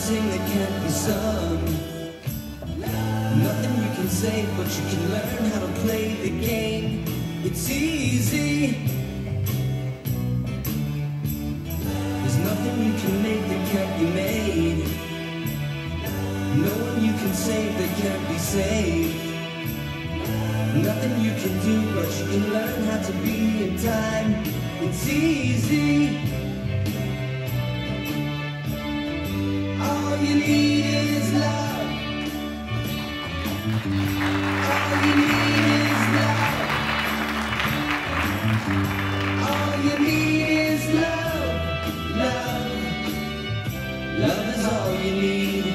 sing that can't be sung. Nothing you can say, but you can learn how to play the game. It's easy. There's nothing you can make that can't be made. No one you can save that can't be saved. Nothing you can do, but you can learn how to be in time. It's easy. All you need is love. All you need is love. All you need is love. Love. Love is all you need.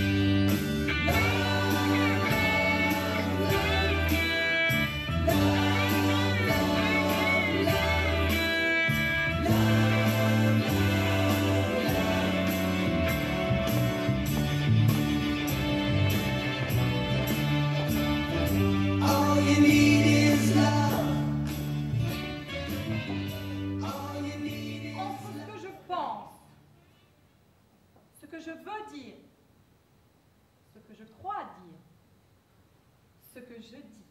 Je veux dire, ce que je crois dire, ce que je dis.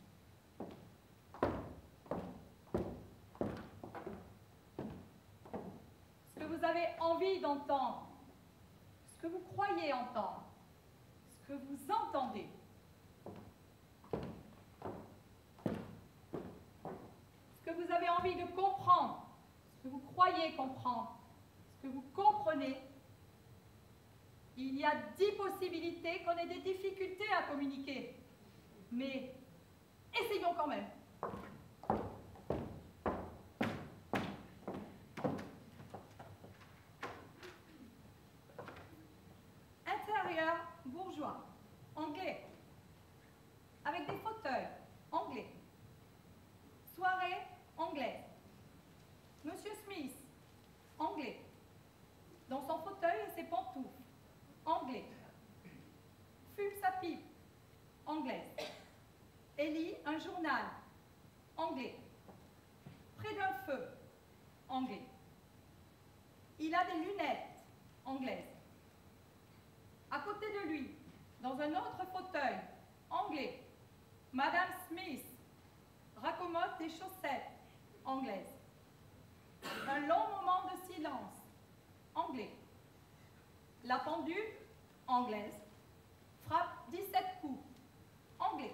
Ce que vous avez envie d'entendre, ce que vous croyez entendre, ce que vous entendez. Ce que vous avez envie de comprendre, ce que vous croyez comprendre, ce que vous comprenez. Il y a 10 possibilités qu'on ait des difficultés à communiquer. Mais essayons quand même. Intérieur bourgeois, anglais. Avec des fauteuils, anglais. Soirée, anglaise. Monsieur Smith, anglais. Dans son fauteuil et ses pantoufles. Anglais. Fume sa pipe. Anglaise. Et lit un journal. Anglais. Près d'un feu. Anglais. Il a des lunettes. Anglaises. À côté de lui, dans un autre fauteuil. Anglais. Madame Smith raccommode des chaussettes. Anglaises. Un long moment de silence. Anglais. La pendule, anglaise, frappe 17 coups, anglais.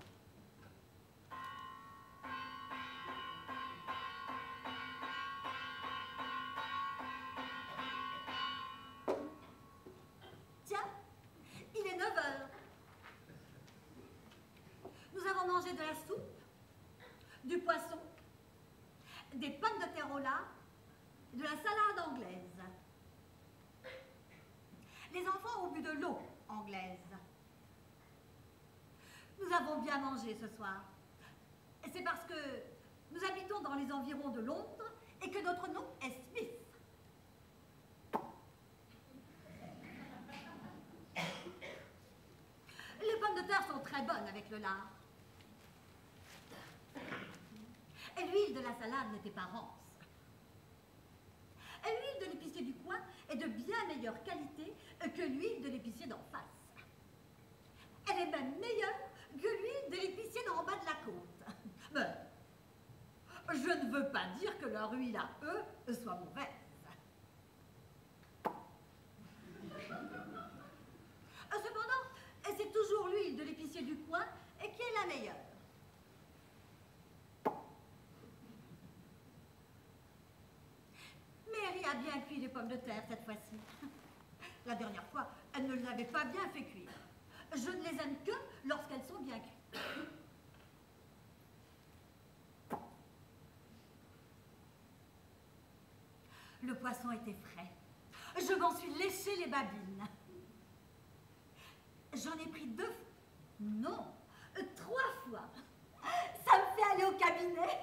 Tiens, il est 9 heures. Nous avons mangé de la soupe, du poisson, des pommes de terre au lard, de la salade anglaise. Les enfants ont bu de l'eau anglaise. Nous avons bien mangé ce soir. C'est parce que nous habitons dans les environs de Londres et que notre nom est Smith. Les pommes de terre sont très bonnes avec le lard. Et l'huile de la salade n'était pas rance. Et l'huile de l'épicier du coin est de bien meilleure qualité que l'huile de l'épicier d'en face. Elle est même meilleure que l'huile de l'épicier d'en bas de la côte. Mais je ne veux pas dire que leur huile à eux soit mauvaise. Cependant, c'est toujours l'huile de l'épicier du coin qui est la meilleure. Mary a bien cuit les pommes de terre cette fois-ci. La dernière fois, elle ne l'avait pas bien fait cuire. Je ne les aime que lorsqu'elles sont bien cuites. Le poisson était frais. Je m'en suis léché les babines. J'en ai pris 2 fois. Non, 3 fois. Ça me fait aller au cabinet.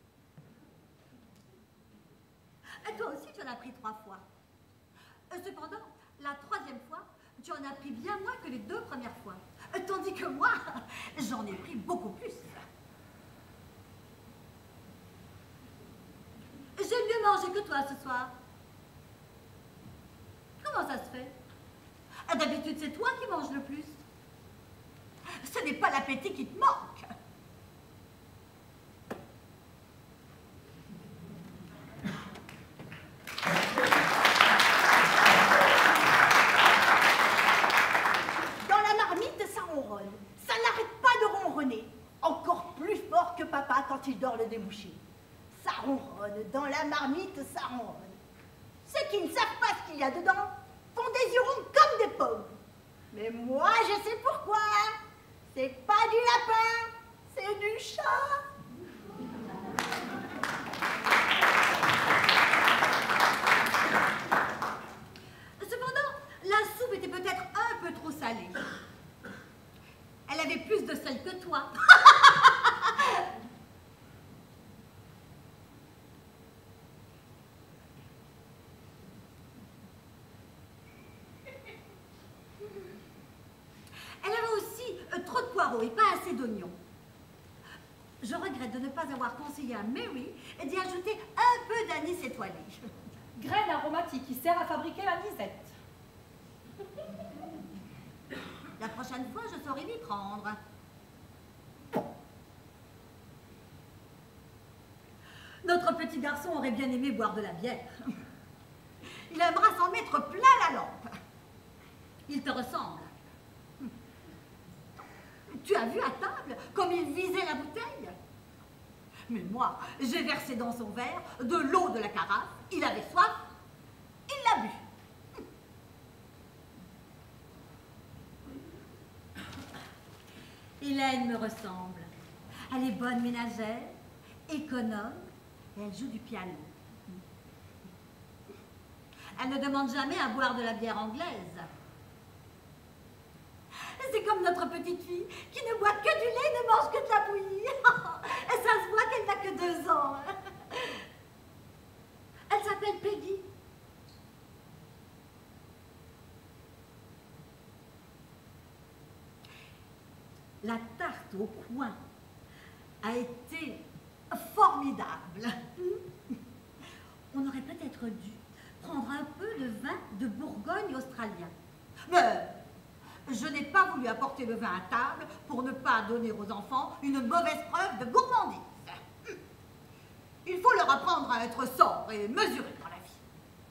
Et toi aussi, tu en as pris 3 fois. Cependant, la 3e fois, tu en as pris bien moins que les 2 premières fois. Tandis que moi, j'en ai pris beaucoup plus. J'ai mieux mangé que toi ce soir. Comment ça se fait? D'habitude, c'est toi qui manges le plus. Ce n'est pas l'appétit qui te manque. Dans la marmite, ça ronronne. Ça n'arrête pas de ronronner. Encore plus fort que papa quand il dort le débouché. Ça ronronne. Dans la marmite, ça ronronne. Ceux qui ne savent pas ce qu'il y a dedans font des yeux ronds comme des pommes. Mais moi, je sais pourquoi. C'est pas du lapin, c'est du chat. Cependant, la soupe était peut-être un peu trop salée. Elle avait plus de sel que toi. Elle avait aussi trop de poireaux et pas assez d'oignons. Je regrette de ne pas avoir conseillé à Mary d'y ajouter un peu d'anis étoilé. Graine aromatique qui sert à fabriquer l'anisette. La prochaine fois, je saurai m'y prendre. Notre petit garçon aurait bien aimé boire de la bière. Il aimera s'en mettre plein la lampe. Il te ressemble. Tu as vu à table comme il visait la bouteille? Mais moi, j'ai versé dans son verre de l'eau de la carafe. Il avait soif, il l'a bu. Hélène me ressemble. Elle est bonne ménagère, économe, et elle joue du piano. Elle ne demande jamais à boire de la bière anglaise. C'est comme notre petite fille qui ne boit que du lait et ne mange que de la bouillie. Et ça se voit qu'elle n'a que 2 ans. Elle s'appelle Peggy. La tarte au coin a été formidable. On aurait peut-être dû prendre un peu de vin de Bourgogne australien. Mais je n'ai pas voulu apporter le vin à table pour ne pas donner aux enfants une mauvaise preuve de gourmandise. Il faut leur apprendre à être sobre et mesuré dans la vie.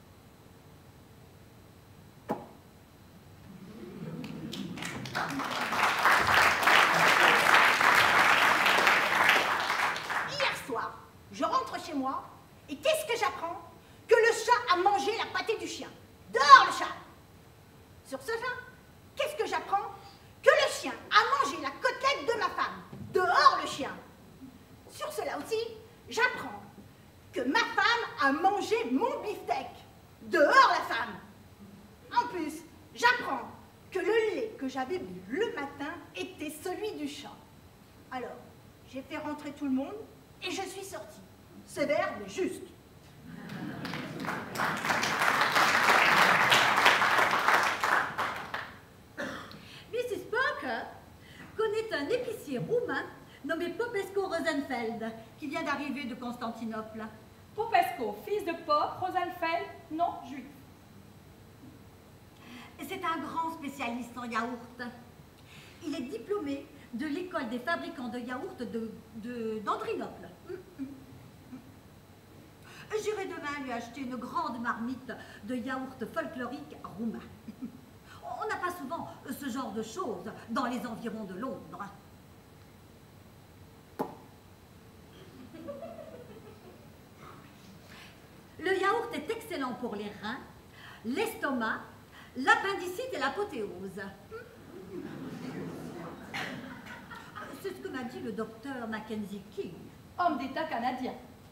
Hier soir, je rentre chez moi et qu'est-ce que j'apprends? Que le chat a mangé la pâtée du chien. Dehors le chat! Sur ce fait, qu'est-ce que j'apprends? Que le chien a mangé la côtelette de ma femme. Dehors le chien. Sur cela aussi, j'apprends que ma femme a mangé mon beefsteak. Dehors la femme. En plus, j'apprends que le lait que j'avais bu le matin était celui du chat. Alors, j'ai fait rentrer tout le monde et je suis sortie. Sévère mais juste. Mrs. Parker connaît un épicier roumain nommé Popescu Rosenfeld qui vient d'arriver de Constantinople. Popescu, fils de Pope, Rosenfeld, non juif. C'est un grand spécialiste en yaourt. Il est diplômé de l'école des fabricants de yaourt d'Andrinople. J'irai demain lui acheter une grande marmite de yaourt folklorique roumain. On n'a pas souvent ce genre de choses dans les environs de Londres. Le yaourt est excellent pour les reins, l'estomac, l'appendicite et l'apothéose. C'est ce que m'a dit le docteur Mackenzie King. Homme d'État canadien.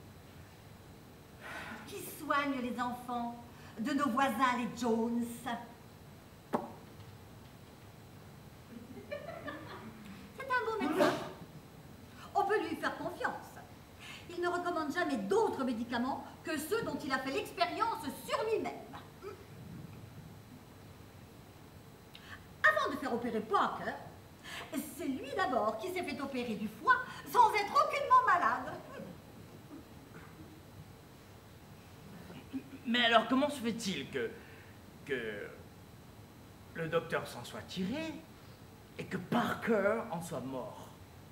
Qui soigne les enfants de nos voisins les Jones. C'est un bon médecin. On peut lui faire confiance. Il ne recommande jamais d'autres médicaments que ceux dont il a fait l'expérience sur lui-même. Avant de faire opérer Parker, c'est lui d'abord qui s'est fait opérer du foie sans être aucunement malade. Mais alors, comment se fait-il que... le docteur s'en soit tiré et que Parker en soit mort.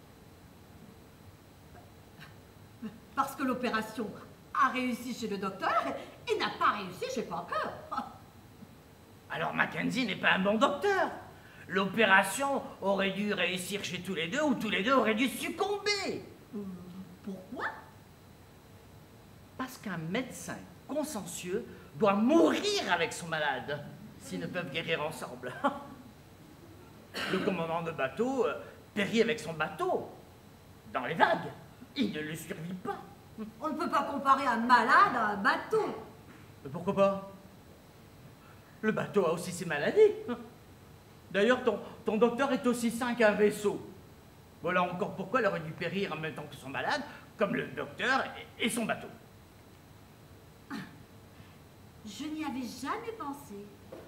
Parce que l'opération a réussi chez le docteur et n'a pas réussi chez Parker. Alors Mackenzie n'est pas un bon docteur. L'opération aurait dû réussir chez tous les deux ou tous les deux auraient dû succomber. Pourquoi? Parce qu'un médecin consciencieux doit mourir avec son malade s'ils ne peuvent guérir ensemble. Le commandant de bateau périt avec son bateau dans les vagues. Il ne le survit pas. On ne peut pas comparer un malade à un bateau. Mais pourquoi pas? Le bateau a aussi ses maladies. D'ailleurs, ton docteur est aussi sain qu'un vaisseau. Voilà encore pourquoi il aurait dû périr en même temps que son malade, comme le docteur et son bateau. Je n'y avais jamais pensé.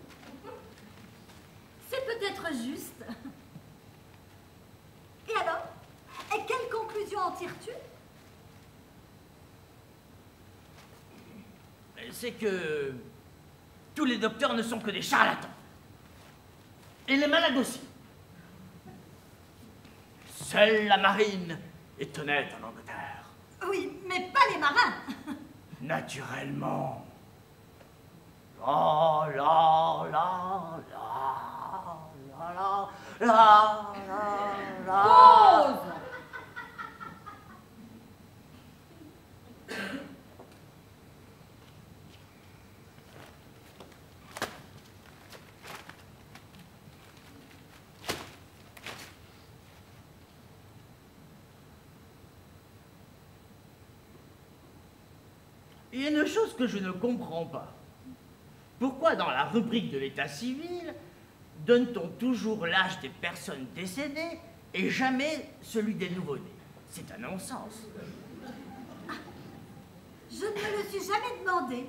C'est peut-être juste. Et alors? Et quelle conclusion en tires-tu? C'est que tous les docteurs ne sont que des charlatans. Et les malades aussi. Seule la marine est honnête en Angleterre. Oui, mais pas les marins. Naturellement. La la la la la la la la. Pause! Il y a une chose que je ne comprends pas. Pourquoi dans la rubrique de l'état civil, donne-t-on toujours l'âge des personnes décédées et jamais celui des nouveau-nés? C'est un non-sens. Je ne me le suis jamais demandé.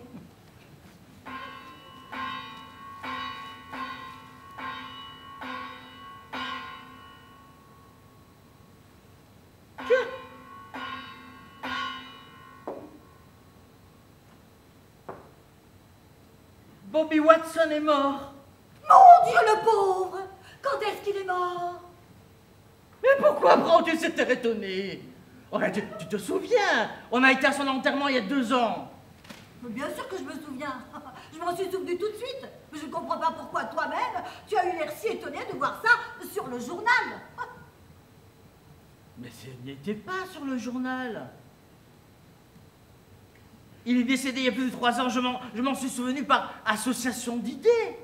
Bobby Watson est mort. Mon Dieu, le pauvre! Quand est-ce qu'il est mort? Mais pourquoi prends-tu cet air étonné? Oh, tu te souviens? On a été à son enterrement il y a 2 ans. Bien sûr que je me souviens. Je m'en suis souvenu tout de suite. Mais je ne comprends pas pourquoi toi-même, tu as eu l'air si étonné de voir ça sur le journal. Mais ce n'était pas sur le journal. Il est décédé il y a plus de 3 ans, je m'en suis souvenu par association d'idées.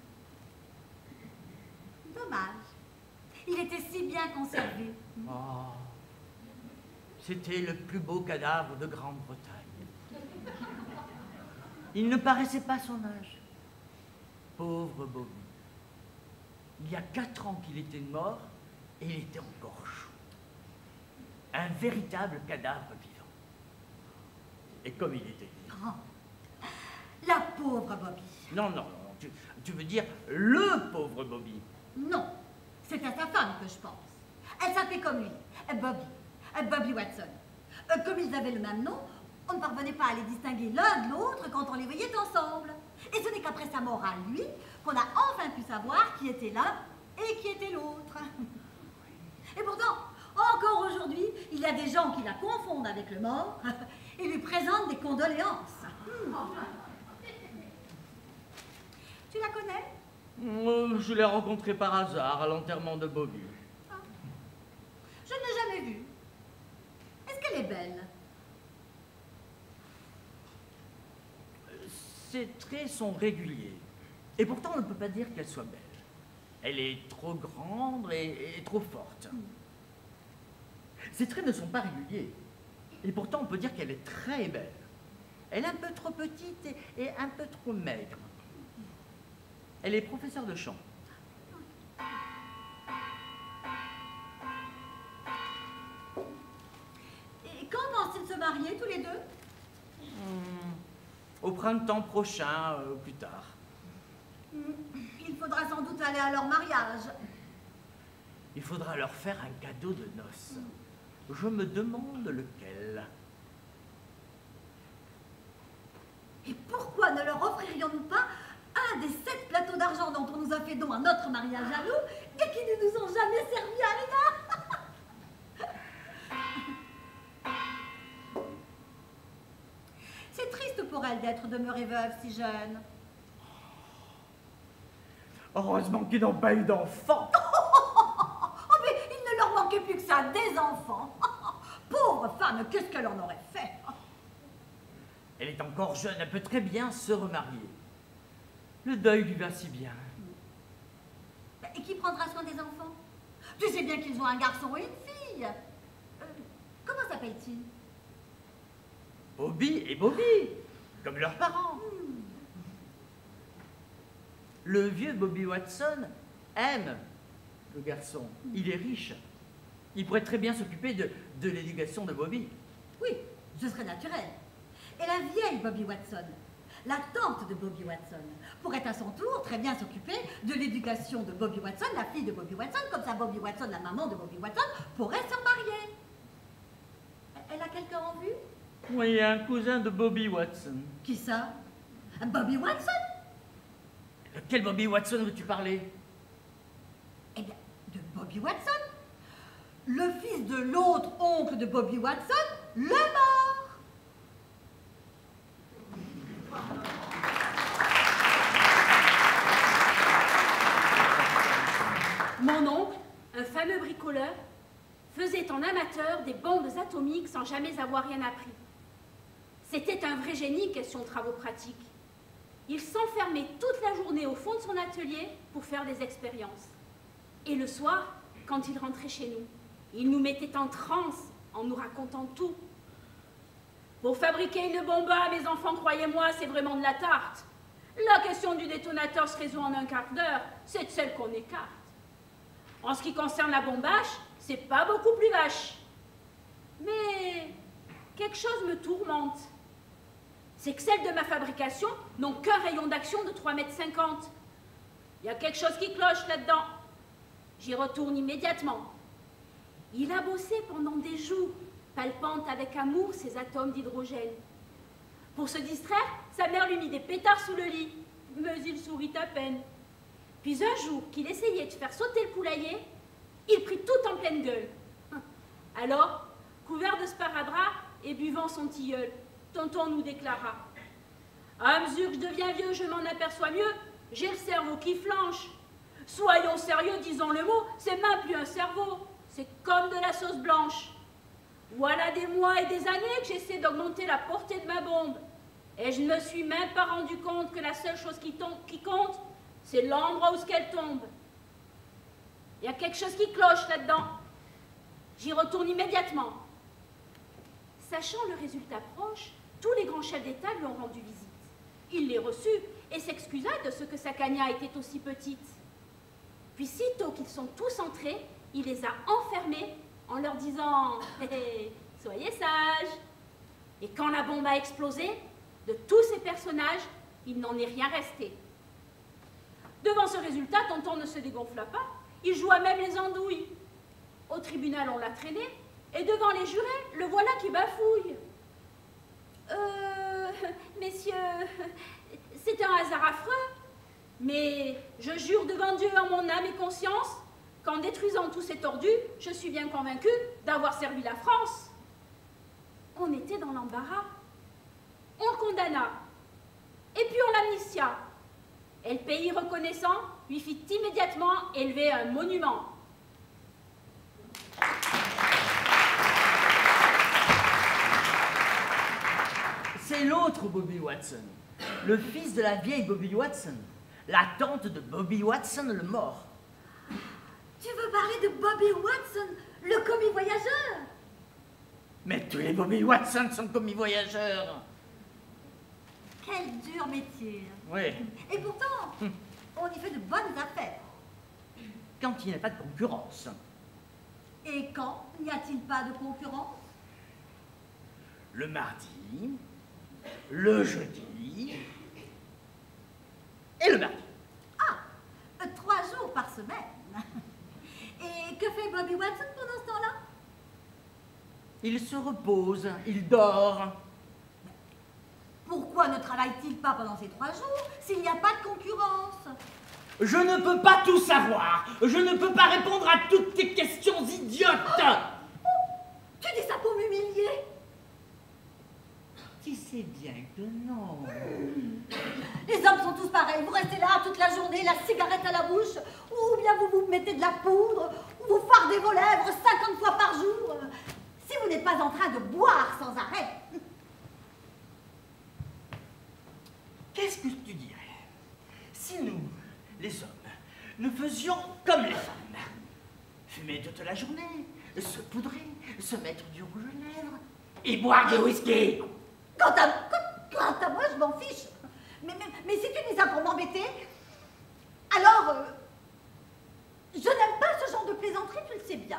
Dommage. Il était si bien conservé. Oh, c'était le plus beau cadavre de Grande-Bretagne. Il ne paraissait pas son âge. Pauvre Bobby. Il y a 4 ans qu'il était mort et il était encore chaud. Un véritable cadavre vivant. Et comme il était libre. Oh, la pauvre Bobby. Non, tu veux dire le pauvre Bobby. Non, c'est à sa femme que je pense. Elle s'appelait comme lui, Bobby Watson. Comme ils avaient le même nom, on ne parvenait pas à les distinguer l'un de l'autre quand on les voyait ensemble. Et ce n'est qu'après sa mort à lui qu'on a enfin pu savoir qui était l'un et qui était l'autre. Et pourtant, encore aujourd'hui, il y a des gens qui la confondent avec le mort et lui présentent des condoléances. Tu la connais? Je l'ai rencontré par hasard à l'enterrement de Bobby. Ah. Je ne l'ai jamais vue. Est-ce qu'elle est belle? Ses traits sont réguliers. Et pourtant, on ne peut pas dire qu'elle soit belle. Elle est trop grande et trop forte. Ses traits ne sont pas réguliers. Et pourtant, on peut dire qu'elle est très belle. Elle est un peu trop petite et un peu trop maigre. Elle est professeure de chant. Et quand pensent-ils se marier tous les deux? Au printemps prochain, plus tard. Il faudra sans doute aller à leur mariage. Il faudra leur faire un cadeau de noces. Je me demande lequel. Et pourquoi ne leur offririons-nous pas un des 7 plateaux d'argent dont on nous a fait don à notre mariage à nous et qui ne nous ont jamais servi à rien. C'est triste pour elle d'être demeurée veuve si jeune. Heureusement qu'ils n'ont pas eu d'enfants. Oh, mais il ne leur manquait plus que ça, des enfants. Pauvre femme, qu'est-ce qu'elle en aurait fait? Elle est encore jeune, elle peut très bien se remarier. Le deuil lui va si bien. Et qui prendra soin des enfants? Tu sais bien qu'ils ont un garçon et une fille. Comment s'appelle-t-il? Bobby et Bobby, comme leurs parents. Le vieux Bobby Watson aime le garçon. Il est riche. Il pourrait très bien s'occuper de l'éducation de Bobby. Oui, ce serait naturel. Et la vieille Bobby Watson, la tante de Bobby Watson, pourrait à son tour très bien s'occuper de l'éducation de Bobby Watson, la fille de Bobby Watson, comme ça Bobby Watson, la maman de Bobby Watson, pourrait s'en marier. Elle a quelqu'un en vue? Oui, un cousin de Bobby Watson. Qui ça? Bobby Watson? De quel Bobby Watson veux-tu parler? Eh bien, de Bobby Watson. Le fils de l'autre oncle de Bobby Watson, le mort. Mon oncle, un fameux bricoleur, faisait en amateur des bombes atomiques sans jamais avoir rien appris. C'était un vrai génie question travaux pratiques. Il s'enfermait toute la journée au fond de son atelier pour faire des expériences. Et le soir, quand il rentrait chez nous, il nous mettait en transe en nous racontant tout. Pour fabriquer une bombe, mes enfants, croyez-moi, c'est vraiment de la tarte. La question du détonateur se résout en un quart d'heure, c'est de celle qu'on écarte. En ce qui concerne la bombache, c'est pas beaucoup plus vache. Mais quelque chose me tourmente. C'est que celles de ma fabrication n'ont qu'un rayon d'action de 3,50 m. Il y a quelque chose qui cloche là-dedans. J'y retourne immédiatement. Il a bossé pendant des jours, palpant avec amour ses atomes d'hydrogène. Pour se distraire, sa mère lui mit des pétards sous le lit, mais il sourit à peine. Puis un jour qu'il essayait de faire sauter le poulailler, il prit tout en pleine gueule. Alors, couvert de sparadrap et buvant son tilleul, tonton nous déclara: à mesure que je deviens vieux, je m'en aperçois mieux, j'ai le cerveau qui flanche. Soyons sérieux, disons le mot, c'est même plus un cerveau, c'est comme de la sauce blanche. Voilà des mois et des années que j'essaie d'augmenter la portée de ma bombe. Et je ne me suis même pas rendu compte que la seule chose qui compte, c'est l'endroit où ce qu'elle tombe. Il y a quelque chose qui cloche là-dedans. J'y retourne immédiatement. Sachant le résultat proche, tous les grands chefs d'État lui ont rendu visite. Il les reçut et s'excusa de ce que sa cagna était aussi petite. Puis sitôt qu'ils sont tous entrés, il les a enfermés en leur disant « Soyez sages !» Et quand la bombe a explosé, de tous ces personnages, il n'en est rien resté. Devant ce résultat, tonton ne se dégonfla pas, il joua même les andouilles. Au tribunal, on l'a traîné, et devant les jurés, le voilà qui bafouille. Messieurs, c'est un hasard affreux, mais je jure devant Dieu en mon âme et conscience qu'en détruisant tous ces tordus, je suis bien convaincue d'avoir servi la France. On était dans l'embarras. On le condamna, et puis on l'amnistia. Et le pays reconnaissant lui fit immédiatement élever un monument. C'est l'autre Bobby Watson, le fils de la vieille Bobby Watson, la tante de Bobby Watson le mort. Tu veux parler de Bobby Watson, le commis voyageur? Mais tous les Bobby Watson sont commis voyageurs. Quel dur métier. Oui. Et pourtant, on y fait de bonnes affaires. Quand il n'y a pas de concurrence. Et quand n'y a-t-il pas de concurrence? Le mardi, le jeudi et le mardi. Ah, 3 jours par semaine. Et que fait Bobby Watson pendant ce temps-là? Il se repose, il dort. Pourquoi ne travaille-t-il pas pendant ces 3 jours s'il n'y a pas de concurrence? Je ne peux pas tout savoir. Je ne peux pas répondre à toutes tes questions idiotes. Tu dis ça pour m'humilier? Tu sais bien que non. Les hommes sont tous pareils. Vous restez là toute la journée, la cigarette à la bouche, ou bien vous vous mettez de la poudre, ou vous fardez vos lèvres 50 fois par jour. Si vous n'êtes pas en train de boire sans arrêt. Qu'est-ce que tu dirais si nous, les hommes, nous faisions comme les femmes? Fumer toute la journée, se poudrer, se mettre du rouge aux lèvres et boire du whisky. Quant à moi, je m'en fiche. Mais si tu dis ça pour m'embêter, alors je n'aime pas ce genre de plaisanterie, tu le sais bien.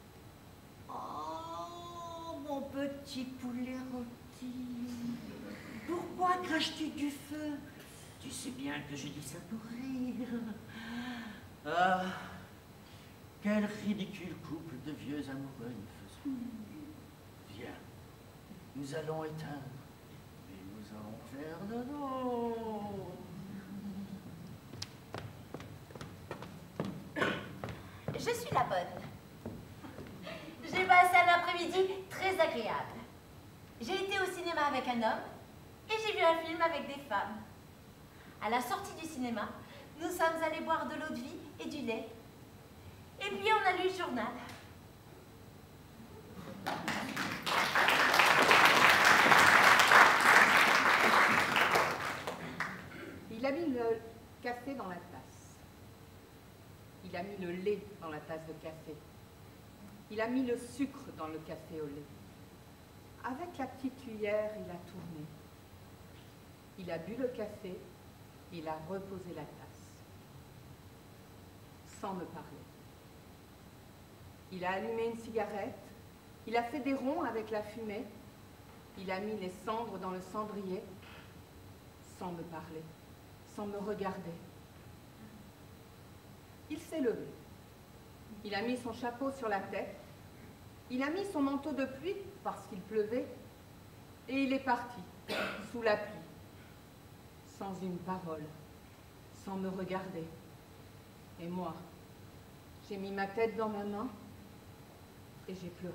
Oh, mon petit poulet rôti, pourquoi craches-tu du feu? Tu sais bien que je dis ça pour rire. Ah, quel ridicule couple de vieux amoureux nous faisons. Viens, nous allons éteindre et nous allons faire de l'eau. Je suis la bonne. J'ai passé un après-midi très agréable. J'ai été au cinéma avec un homme et j'ai vu un film avec des femmes. À la sortie du cinéma, nous sommes allés boire de l'eau de vie et du lait. Et puis on a lu le journal. Il a mis le café dans la tasse. Il a mis le lait dans la tasse de café. Il a mis le sucre dans le café au lait. Avec la petite cuillère, il a tourné. Il a bu le café, il a reposé la tasse. Sans me parler. Il a allumé une cigarette, il a fait des ronds avec la fumée, il a mis les cendres dans le cendrier, sans me parler, sans me regarder. Il s'est levé. Il a mis son chapeau sur la tête, il a mis son manteau de pluie parce qu'il pleuvait, et il est parti, sous la pluie, sans une parole, sans me regarder. Et moi, j'ai mis ma tête dans ma main et j'ai pleuré.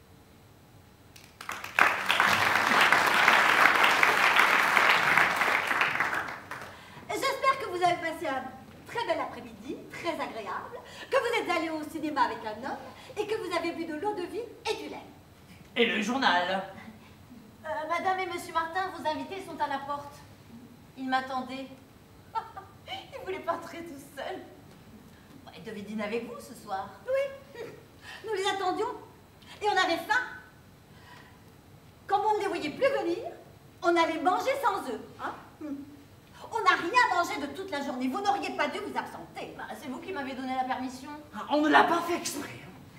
J'espère que vous avez passé un très bel après-midi, très agréable, que vous êtes allé au cinéma avec un homme et que vous avez bu de l'eau de vie et du lait. Et le journal? Madame et Monsieur Martin, vos invités sont à la porte. Ils m'attendaient. Ils ne voulaient pas entrer tout seuls. Ils devaient dîner avec vous ce soir. Oui, nous les attendions et on avait faim. Comme on ne les voyait plus venir, on allait manger sans eux. Hein? On n'a rien mangé de toute la journée. Vous n'auriez pas dû vous absenter. Bah, c'est vous qui m'avez donné la permission. Ah, on ne l'a pas fait exprès.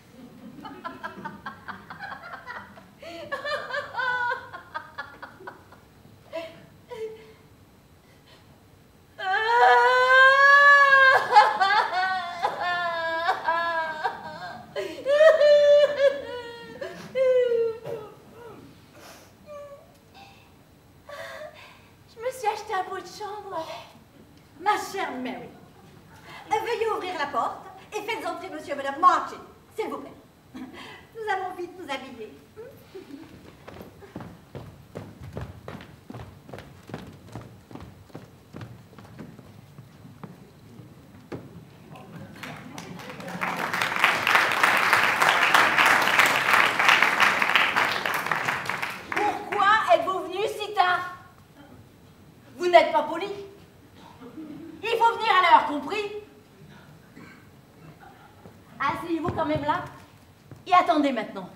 Je me suis acheté un pot de chambre. Ma chère Mary, veuillez ouvrir la porte et faites entrer monsieur et madame Martin, s'il vous plaît. Nous allons vite nous habiller. Pourquoi êtes-vous venu si tard? Vous n'êtes pas poli. Il faut venir à l'heure, compris? Asseyez-vous quand même là et attendez maintenant.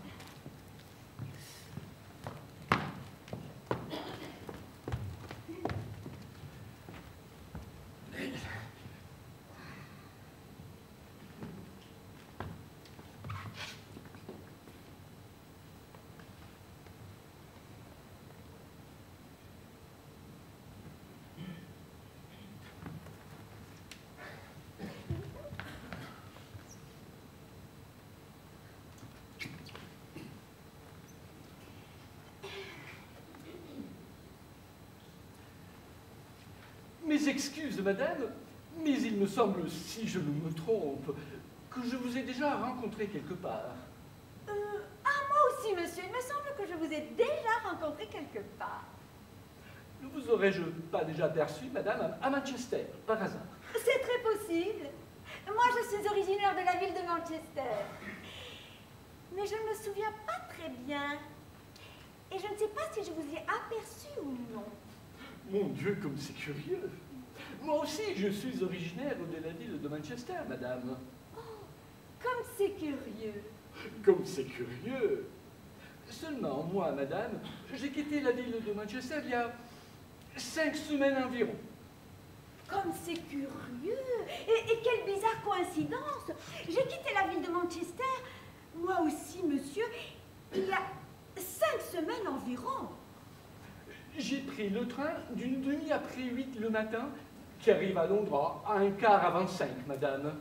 Mes excuses, madame, Mais il me semble, si je ne me trompe, que je vous ai déjà rencontré quelque part. Moi aussi, monsieur. Il me semble que je vous ai déjà rencontré quelque part. Ne vous aurais-je pas déjà aperçu, madame, à Manchester, par hasard? C'est très possible. Moi, je suis originaire de la ville de Manchester. Mais je ne me souviens pas très bien. Et je ne sais pas si je vous ai aperçu ou non. Mon Dieu, comme c'est curieux. Moi aussi, je suis originaire de la ville de Manchester, madame. Oh, comme c'est curieux. Comme c'est curieux. Seulement, moi, madame, j'ai quitté la ville de Manchester il y a 5 semaines environ. Comme c'est curieux. Et quelle bizarre coïncidence. J'ai quitté la ville de Manchester, moi aussi, monsieur, il y a 5 semaines environ. J'ai pris le train d'une demi après 8 le matin, qui arrive à Londres à un quart avant 5, madame.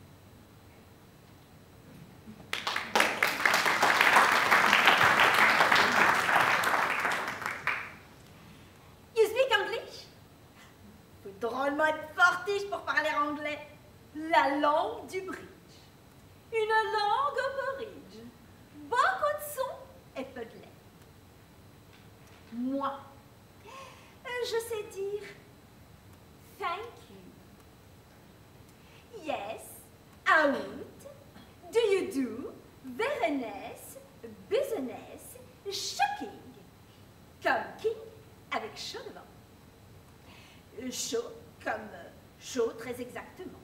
You speak English? Faut drôlement être fortiche pour parler anglais. La langue du bridge. Une langue au bridge. Beaucoup de sons et peu de lettres. Moi, je sais dire thank you. Yes, I would. Do you do? Very nice. Business. Shocking. Comme king avec chaud devant. Chaud comme chaud très exactement.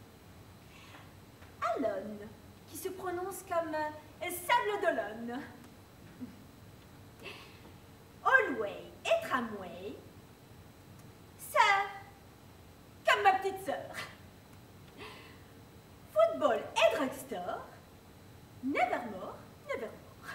Alone, qui se prononce comme sable d'Olonne. Allway et tramway. Sœur, comme ma petite sœur. Football et drugstore. Nevermore, nevermore.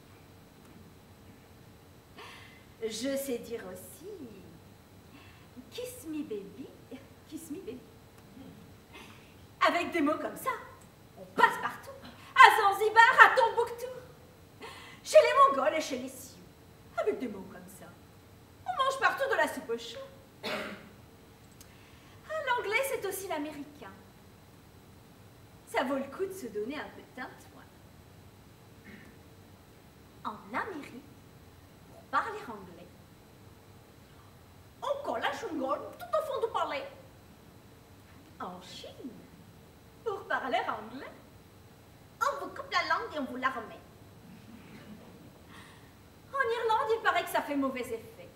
Je sais dire aussi kiss me baby, kiss me baby. Avec des mots comme ça, on passe partout. À Zanzibar, à Tombouctou. Chez les Mongols et chez les Sioux. Avec des mots comme ça. On mange partout de la soupe au chaud. L'anglais, c'est aussi l'américain. Ça vaut le coup de se donner un peu de tintouin. En Amérique, pour parler anglais, on colle la chewing-gum tout au fond du palais. En Chine, pour parler anglais, on vous coupe la langue et on vous la remet. En Irlande, il paraît que ça fait mauvais effet.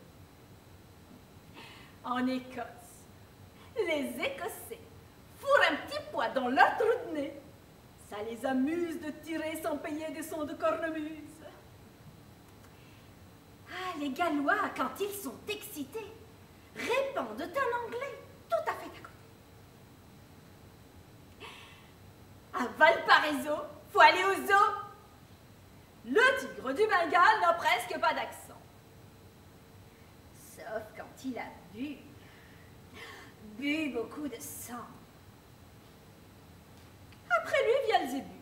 En Écosse, les Écossais fourrent un petit pois dans leur trou de nez. Ça les amuse de tirer sans payer des sons de cornemuse. Ah, les Gallois, quand ils sont excités, répandent un anglais tout à fait à côté. À Valparaiso, faut aller au zoo. Le tigre du Bengale n'a presque pas d'accent. Sauf quand il a bu beaucoup de sang. Après lui vient le zébu.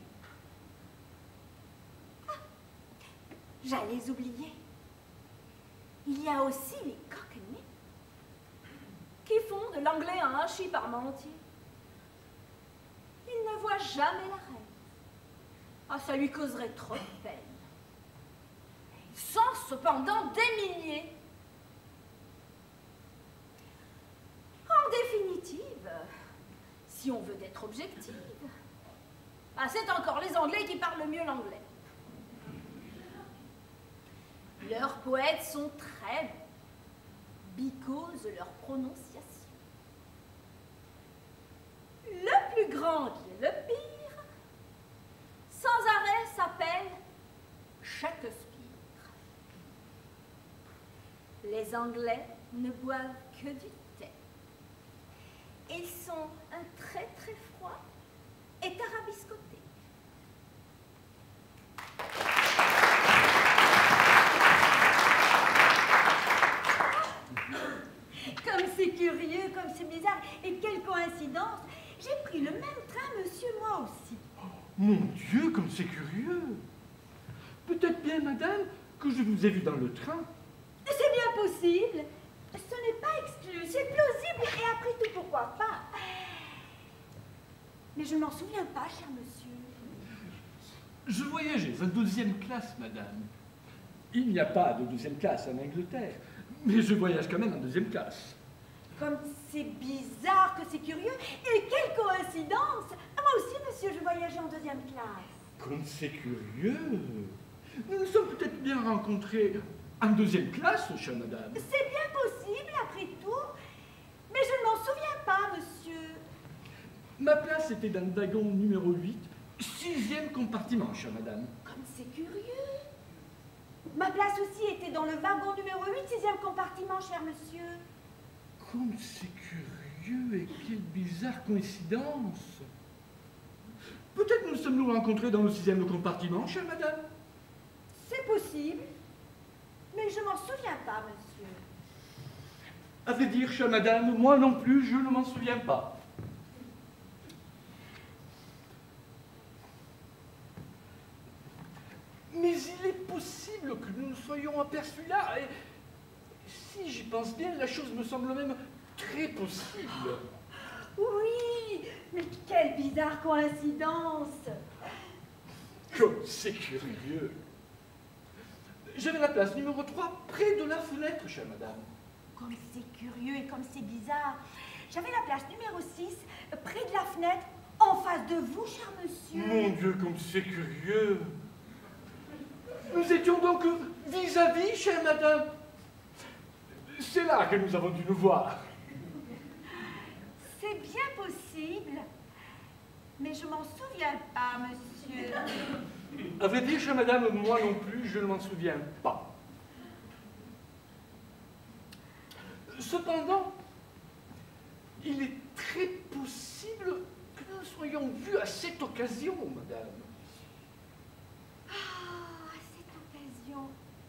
Ah, j'allais oublier. Il y a aussi les cockneys qui font de l'anglais un hachis parmentier. Ils ne voient jamais la reine. Ah, ça lui causerait trop de peine. Ils sont cependant des milliers. En définitive, si on veut être objective, ah, c'est encore les Anglais qui parlent le mieux l'anglais. Leurs poètes sont très bons, because leur prononciation. Le plus grand qui est le pire, sans arrêt s'appelle Shakespeare. Les Anglais ne boivent que du thé. Ils sont un très très froid et tarabiscoté. Comme c'est curieux, comme c'est bizarre, et quelle coïncidence. J'ai pris le même train, monsieur, moi aussi. Oh, mon Dieu, comme c'est curieux. Peut-être bien, madame, que je vous ai vu dans le train. C'est bien possible. Ce n'est pas exclu, c'est plausible, et après tout, pourquoi pas. Mais je ne m'en souviens pas, cher monsieur. Je voyageais en 12e classe, madame. Il n'y a pas de 12e classe en Angleterre, mais je voyage quand même en 2e classe. Comme c'est bizarre, que c'est curieux, et quelle coïncidence! Moi aussi, monsieur, je voyageais en 2e classe. Comme c'est curieux. Nous nous sommes peut-être bien rencontrés en 2e classe, chère madame. C'est bien possible, après tout, mais je ne m'en souviens pas, monsieur. Ma place était dans le wagon numéro 8, 6e compartiment, chère madame. Comme c'est curieux. Ma place aussi était dans le wagon numéro 8, 6e compartiment, cher monsieur. Comme c'est curieux et quelle bizarre coïncidence. Peut-être nous sommes-nous rencontrés dans le 6e compartiment, chère madame. C'est possible, mais je m'en souviens pas, monsieur. À vrai dire, chère madame, moi non plus, je ne m'en souviens pas. Mais il est possible que nous nous soyons aperçus là. Et si j'y pense bien, la chose me semble même très possible. Oui, mais quelle bizarre coïncidence. Comme c'est curieux. J'avais la place numéro 3 près de la fenêtre, chère madame. Comme c'est curieux et comme c'est bizarre. J'avais la place numéro 6 près de la fenêtre, en face de vous, cher monsieur. Mon Dieu, comme c'est curieux. Nous étions donc vis-à-vis, chère madame. C'est là que nous avons dû nous voir. C'est bien possible, mais je m'en souviens pas, monsieur. À vrai dire, chère madame, moi non plus, je ne m'en souviens pas. Cependant, il est très possible que nous nous soyons vus à cette occasion, madame. Ah, cette occasion.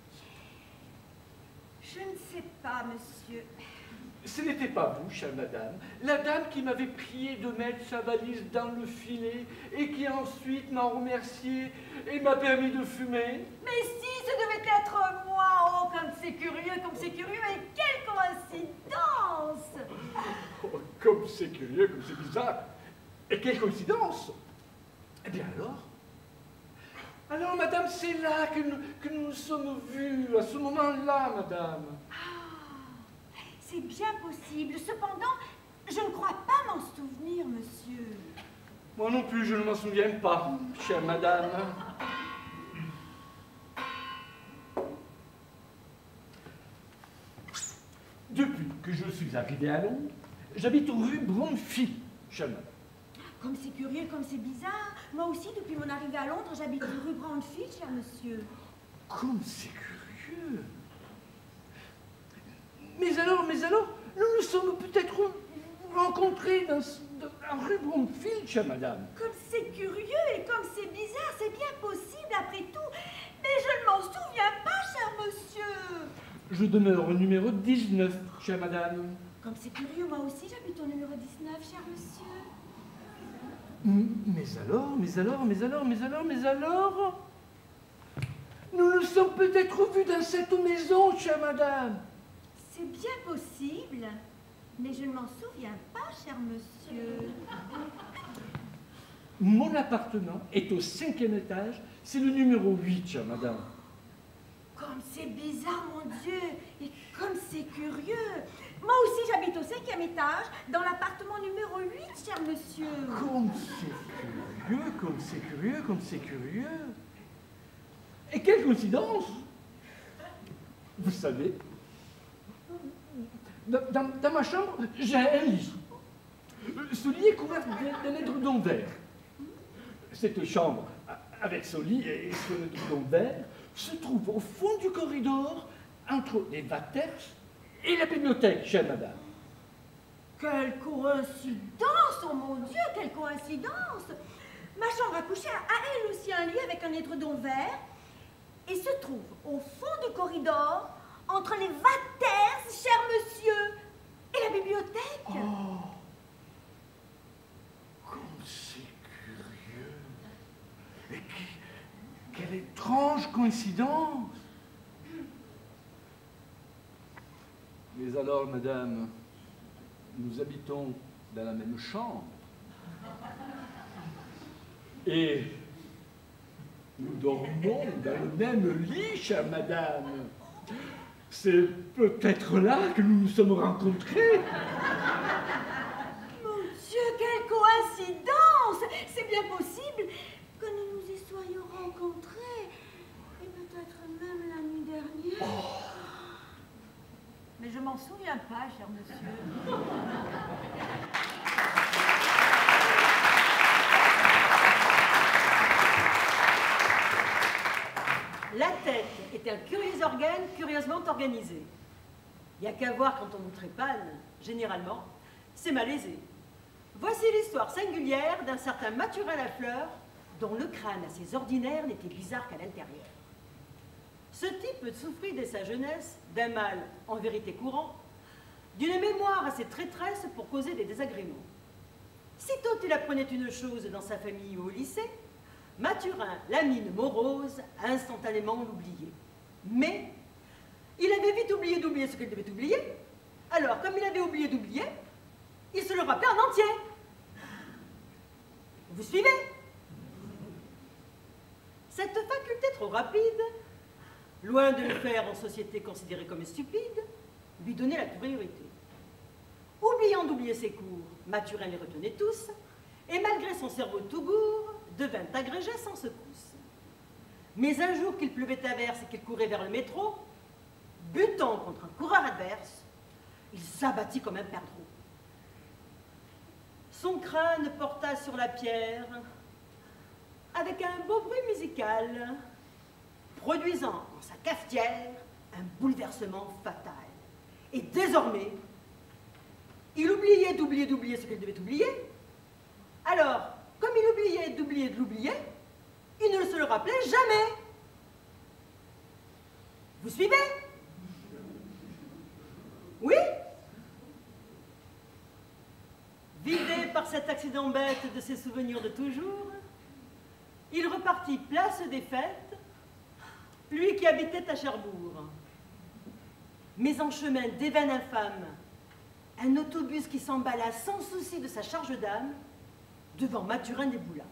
Je ne sais pas, monsieur. Ce n'était pas vous, chère madame, la dame qui m'avait prié de mettre sa valise dans le filet et qui ensuite m'a remercié et m'a permis de fumer. Mais si, ce devait être moi. Oh, comme c'est curieux, et quelle coïncidence. Oh, comme c'est curieux, comme c'est bizarre. Et quelle coïncidence. Eh bien alors, madame, c'est là que nous nous sommes vus, à ce moment-là, madame. C'est bien possible. Cependant, je ne crois pas m'en souvenir, monsieur. Moi non plus, je ne m'en souviens pas, chère madame. Depuis que je suis arrivé à Londres, j'habite rue Bromfield, chère madame. Comme c'est curieux, comme c'est bizarre. Moi aussi, depuis mon arrivée à Londres, j'habite rue Bromfield, cher monsieur. Comme c'est curieux. Mais alors, nous nous sommes peut-être rencontrés dans rue Bromfield, chère madame. Comme c'est curieux et comme c'est bizarre, c'est bien possible après tout. Mais je ne m'en souviens pas, cher monsieur. Je demeure au numéro 19, chère madame. Comme c'est curieux, moi aussi j'habite au numéro 19, cher monsieur. Mais alors nous nous sommes peut-être vus dans cette maison, chère madame. C'est bien possible, mais je ne m'en souviens pas, cher monsieur. Mon appartement est au 5e étage, c'est le numéro 8, chère madame. Comme c'est bizarre, mon Dieu, et comme c'est curieux. Moi aussi, j'habite au 5e étage, dans l'appartement numéro 8, cher monsieur. Comme c'est curieux, comme c'est curieux, comme c'est curieux. Et quelle coïncidence! Vous savez, dans ma chambre, j'ai un lit. Ce lit est couvert d'un édredon vert. Cette chambre, avec ce lit et ce édredon vert, se trouve au fond du corridor, entre les vaters et la bibliothèque, chère madame. Quelle coïncidence, oh mon Dieu, quelle coïncidence! Ma chambre à coucher a elle aussi un lit avec un édredon vert et se trouve au fond du corridor, entre les vaters, cher monsieur, et la bibliothèque. Oh, comme c'est curieux. Et quelle étrange coïncidence. Mais alors, madame, nous habitons dans la même chambre. Et nous dormons dans le même lit, chère madame. C'est peut-être là que nous nous sommes rencontrés. Mon Dieu, quelle coïncidence! C'est bien possible que nous nous y soyons rencontrés. Et peut-être même la nuit dernière. Mais je m'en souviens pas, cher monsieur. La tête est un curieux organe curieusement organisé. Il n'y a qu'à voir quand on vous trépane, généralement, c'est malaisé. Voici l'histoire singulière d'un certain Mathurin Lafleur, dont le crâne assez ordinaire n'était bizarre qu'à l'intérieur. Ce type souffrit dès sa jeunesse d'un mal en vérité courant, d'une mémoire assez traîtresse pour causer des désagréments. Sitôt il apprenait une chose dans sa famille ou au lycée, Mathurin, la mine morose, instantanément l'oubliait. Mais il avait vite oublié d'oublier ce qu'il devait oublier. Alors, comme il avait oublié d'oublier, il se le rappelait en entier. Vous suivez? Cette faculté trop rapide, loin de le faire en société considérée comme stupide, lui donnait la priorité. Oubliant d'oublier ses cours, Mathurin les retenait tous, et malgré son cerveau tout gourd, devint agrégé sans secousse. Mais un jour qu'il pleuvait à verse et qu'il courait vers le métro, butant contre un coureur adverse, il s'abattit comme un perdreau. Son crâne porta sur la pierre avec un beau bruit musical, produisant dans sa cafetière un bouleversement fatal. Et désormais, il oubliait d'oublier ce qu'il devait oublier. Alors, comme il oubliait d'oublier de l'oublier, il ne se le rappelait jamais. Vous suivez? Oui? Vidé par cet accident bête de ses souvenirs de toujours, il repartit place des Fêtes, lui qui habitait à Cherbourg. Mais en chemin d'éveil infâme, un autobus qui s'emballa sans souci de sa charge d'âme devant Mathurin déboula.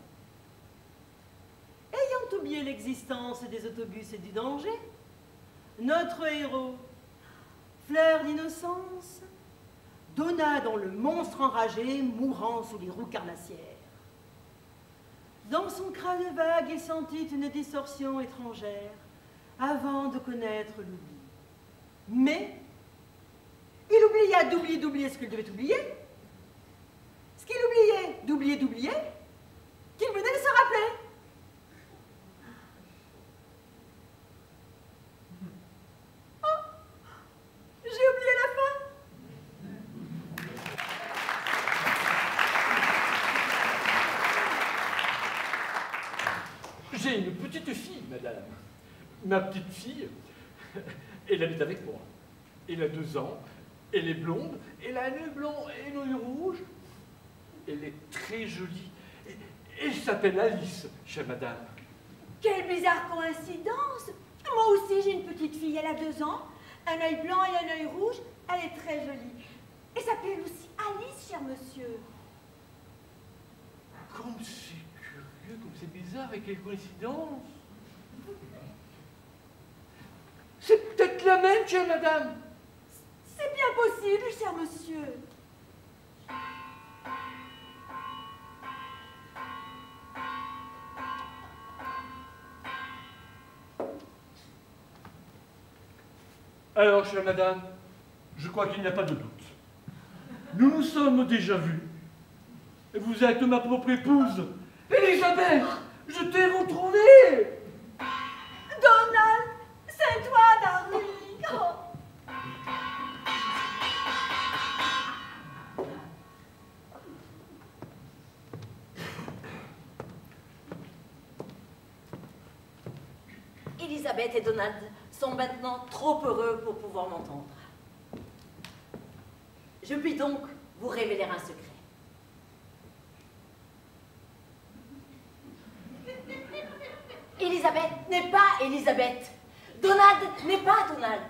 Ayant oublié l'existence des autobus et du danger, notre héros, fleur d'innocence, donna dans le monstre enragé mourant sous les roues carnassières. Dans son crâne vague, il sentit une distorsion étrangère avant de connaître l'oubli. Mais il oublia d'oublier ce qu'il devait oublier. Ce qu'il oubliait d'oublier, qu'il venait de se rappeler. Oh, j'ai oublié la fin. J'ai une petite fille, madame. Ma petite fille, elle habite avec moi. Elle a 2 ans, elle est blonde, elle a un œil blanc et un œil rouge. Elle est très jolie. Et elle s'appelle Alice, chère madame. Quelle bizarre coïncidence! Moi aussi, j'ai une petite fille, elle a 2 ans, un œil blanc et un œil rouge, elle est très jolie. Et s'appelle aussi Alice, cher monsieur. Comme c'est curieux, comme c'est bizarre, et quelle coïncidence! C'est peut-être la même, chère madame. C'est bien possible, cher monsieur. Alors, chère madame, je crois qu'il n'y a pas de doute. Nous nous sommes déjà vus. Et vous êtes ma propre épouse. Elisabeth, je t'ai retrouvée. Donald, c'est toi, darling. Oh. Elisabeth et Donald sont maintenant trop heureux pour pouvoir m'entendre. Je puis donc vous révéler un secret. Elisabeth n'est pas Elisabeth. Donald n'est pas Donald.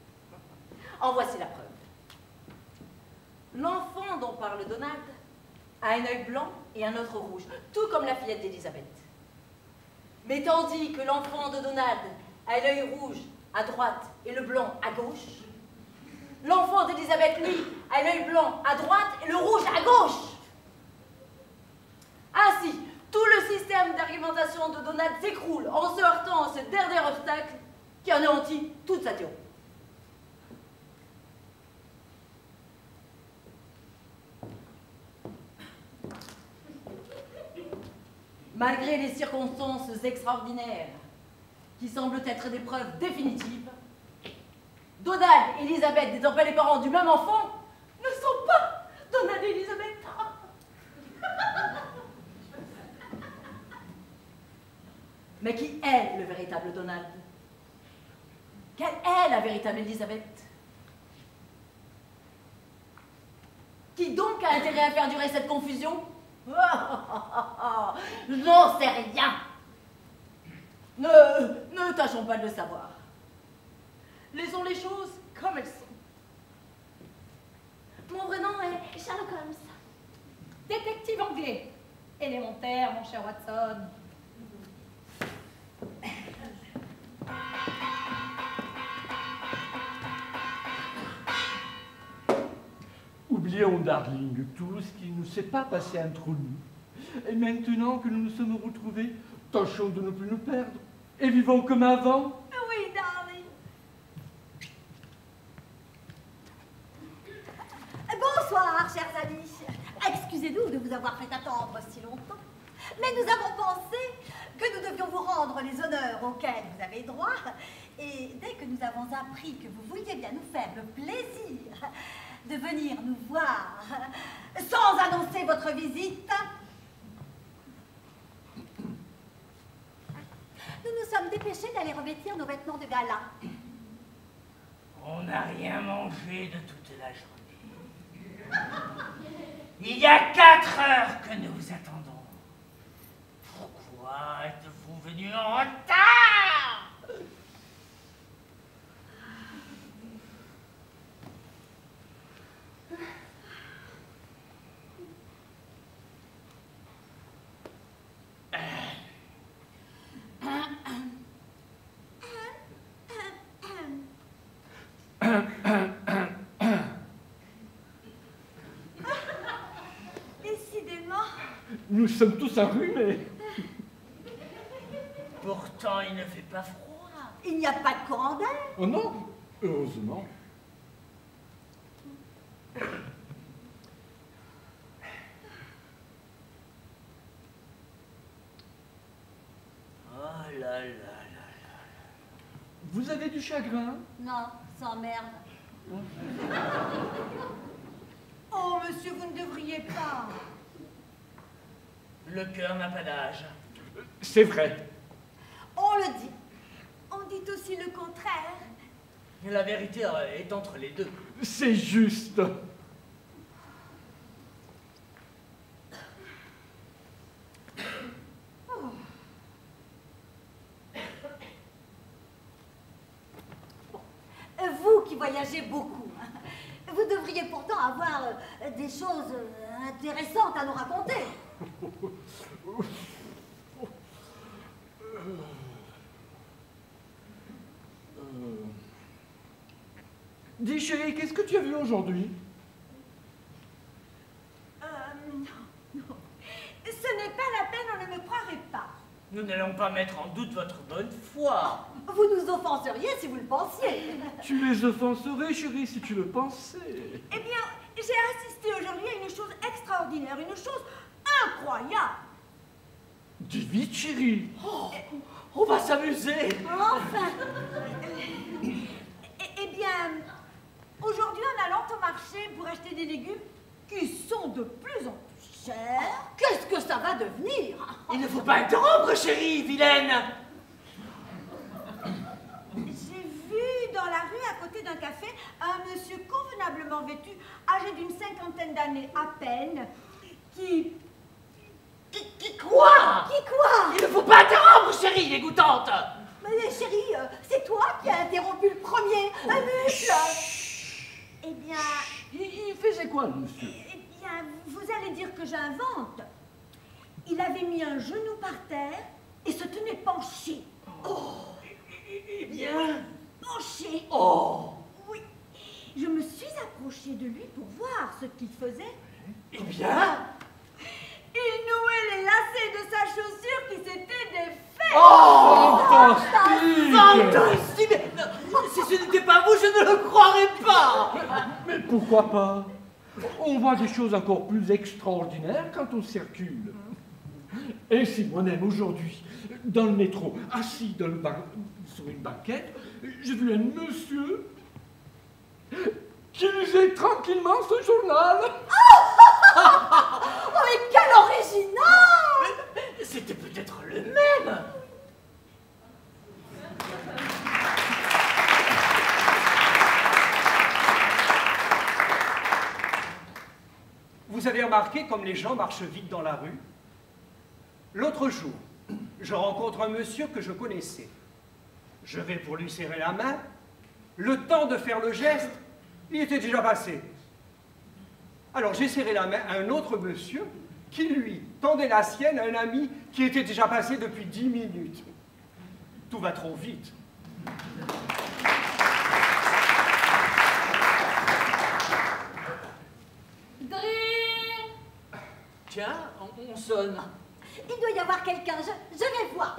En voici la preuve. L'enfant dont parle Donald a un œil blanc et un autre rouge, tout comme la fillette d'Elisabeth. Mais tandis que l'enfant de Donald a l'œil rouge à droite et le blanc à gauche, l'enfant d'Elisabeth, lui, a l'œil blanc à droite et le rouge à gauche. Ainsi, tout le système d'argumentation de Donald s'écroule en se heurtant à ce dernier obstacle qui anéantit toute sa théorie. Malgré les circonstances extraordinaires qui semblent être des preuves définitives, Donald et Elisabeth, n'étant pas les parents du même enfant, ne sont pas Donald et Elisabeth. Mais qui est le véritable Donald? Quelle est la véritable Elisabeth? Qui donc a intérêt à faire durer cette confusion? Je n'en sais rien. Ne tâchons pas de le savoir. Laissons les choses comme elles sont. Mon vrai nom est Sherlock Holmes. Détective anglais. Élémentaire, mon cher Watson. Oublions, darling, tout ce qui ne s'est pas passé entre nous. Et maintenant que nous nous sommes retrouvés, tâchons de ne plus nous perdre et vivons comme avant. Oui, darling. Bonsoir, chers amis. Excusez-nous de vous avoir fait attendre si longtemps, mais nous avons pensé que nous devions vous rendre les honneurs auxquels vous avez droit. Et dès que nous avons appris que vous vouliez bien nous faire le plaisir de venir nous voir sans annoncer votre visite, nous nous sommes dépêchés d'aller revêtir nos vêtements de gala. On n'a rien mangé de toute la journée. Il y a 4 heures que nous vous attendons. Pourquoi êtes-vous venu en retard? Décidément. Nous sommes tous enrhumés. Pourtant, il ne fait pas froid. Il n'y a pas de courant d'air. Oh non, heureusement. Oh là là là là. Vous avez du chagrin? Non, sans merde. Oh, monsieur, vous ne devriez pas. Le cœur n'a pas d'âge. C'est vrai. On le dit. On dit aussi le contraire. La vérité est entre les deux. C'est juste. Vous qui voyagez beaucoup, vous devriez pourtant avoir des choses intéressantes à nous raconter. Dis chérie, qu'est-ce que tu as vu aujourd'hui? Non. Ce n'est pas la peine, on ne me croirait pas. Nous n'allons pas mettre en doute votre bonne foi. Vous nous offenseriez si vous le pensiez. Tu les offenserais, chérie, si tu le pensais. Eh bien, j'ai assisté aujourd'hui à une chose extraordinaire, une chose incroyable. Dis vite, chérie. Oh, on va s'amuser. Enfin. Eh bien, aujourd'hui, en allant au marché pour acheter des légumes qui sont de plus en plus chers, qu'est-ce que ça va devenir? Il ne faut pas interrompre, chérie, vilaine. J'ai vu dans la rue, à côté d'un café, un monsieur convenablement vêtu, âgé d'une 50aine d'années à peine, qui... Quoi? Qui quoi? Il ne faut pas interrompre, chérie, dégoûtante. Mais chérie, c'est toi qui as interrompu le premier, un muscle. Eh bien... Il faisait quoi, le monsieur? Eh bien, vous allez dire dire que j'invente. Il avait mis un genou par terre et se tenait penché. Oh. Eh bien... Penché. Oh. Oui. Je me suis approchée de lui pour voir ce qu'il faisait. Eh bien... Il nouait les lacets de sa chaussure qui s'était défaits. Oh, fantastique! Fantastique! Mais si ce n'était pas vous, je ne le croirais pas! Mais pourquoi pas? On voit des choses encore plus extraordinaires quand on circule. Et si moi-même aujourd'hui, dans le métro, assis sur une banquette, j'ai vu un monsieur qui lisait tranquillement ce journal. Oh, mais quel original! C'était peut-être le même! Vous avez remarqué comme les gens marchent vite dans la rue? L'autre jour, je rencontre un monsieur que je connaissais. Je vais pour lui serrer la main. Le temps de faire le geste, il était déjà passé. Alors j'ai serré la main à un autre monsieur qui, lui, tendait la sienne à un ami qui était déjà passé depuis 10 minutes. Tout va trop vite. Dring! Tiens, on sonne. Il doit y avoir quelqu'un, je vais voir.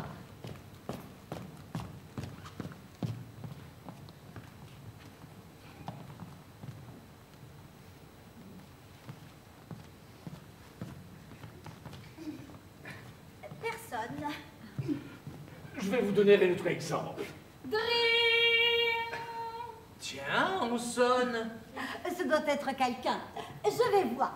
Personne. Je vais vous donner un autre exemple. Dring! Tiens, on sonne. Ce doit être quelqu'un. Je vais voir.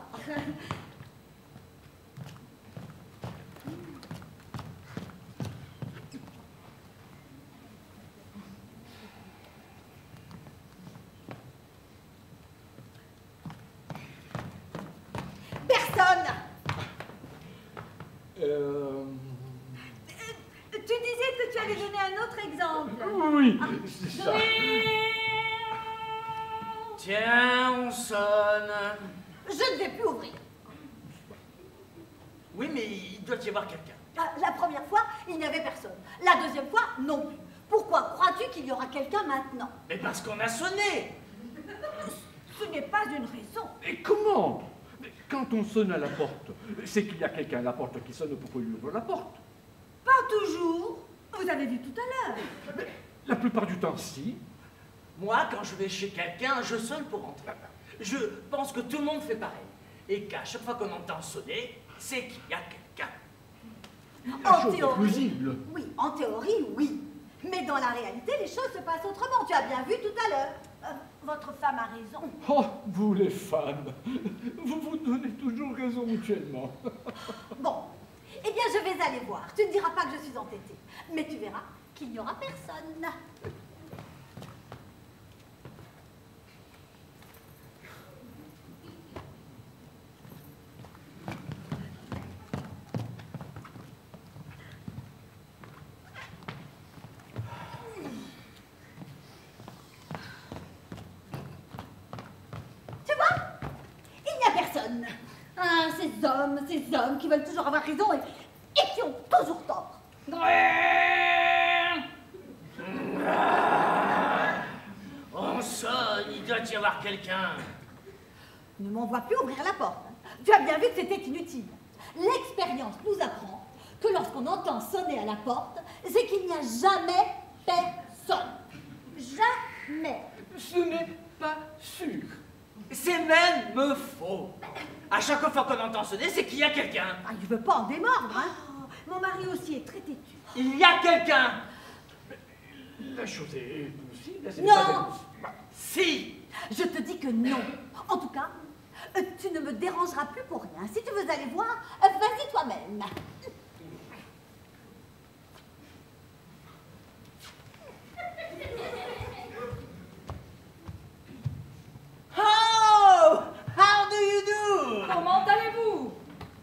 Personne. Tu disais que tu allais donner un autre exemple. Oui, c'est ça. Tiens, on sonne. Je ne vais plus ouvrir. Oui, mais il doit y avoir quelqu'un. La première fois, il n'y avait personne. La deuxième fois, non plus. Pourquoi crois-tu qu'il y aura quelqu'un maintenant? Mais parce qu'on a sonné. Ce n'est pas une raison. Et comment? Quand on sonne à la porte, c'est qu'il y a quelqu'un à la porte qui sonne pour qu'on lui ouvre la porte. Pas toujours. Vous avez vu tout à l'heure. La plupart du temps, si. Moi, quand je vais chez quelqu'un, je sonne pour entrer. Je pense que tout le monde fait pareil. Et qu'à chaque fois qu'on entend sonner, c'est qu'il y a quelqu'un. La En chose est théorie, plausible. oui. En théorie, oui. Mais dans la réalité, les choses se passent autrement. Tu as bien vu tout à l'heure. Votre femme a raison. Oh, vous les femmes, vous vous donnez toujours raison mutuellement. Bon, eh bien, je vais aller voir. Tu ne diras pas que je suis entêtée. Mais tu verras qu'il n'y aura personne. Tu vois? Il n'y a personne. Ah, ces hommes qui veulent toujours avoir raison et qui ont toujours tort. On sonne, il doit y avoir quelqu'un. Ne m'envoie plus ouvrir la porte. Tu as bien vu que c'était inutile. L'expérience nous apprend que lorsqu'on entend sonner à la porte, c'est qu'il n'y a jamais personne. Jamais. Ce n'est pas sûr. C'est même faux. À chaque fois qu'on entend sonner, c'est qu'il y a quelqu'un. Ah, il ne veut pas en démordre, hein. Mon mari aussi est très têtu. Il y a quelqu'un. La chose est possible. Non. Si. Je te dis que non. En tout cas, tu ne me dérangeras plus pour rien. Si tu veux aller voir, vas-y toi-même. Oh, how do you do? Comment allez-vous?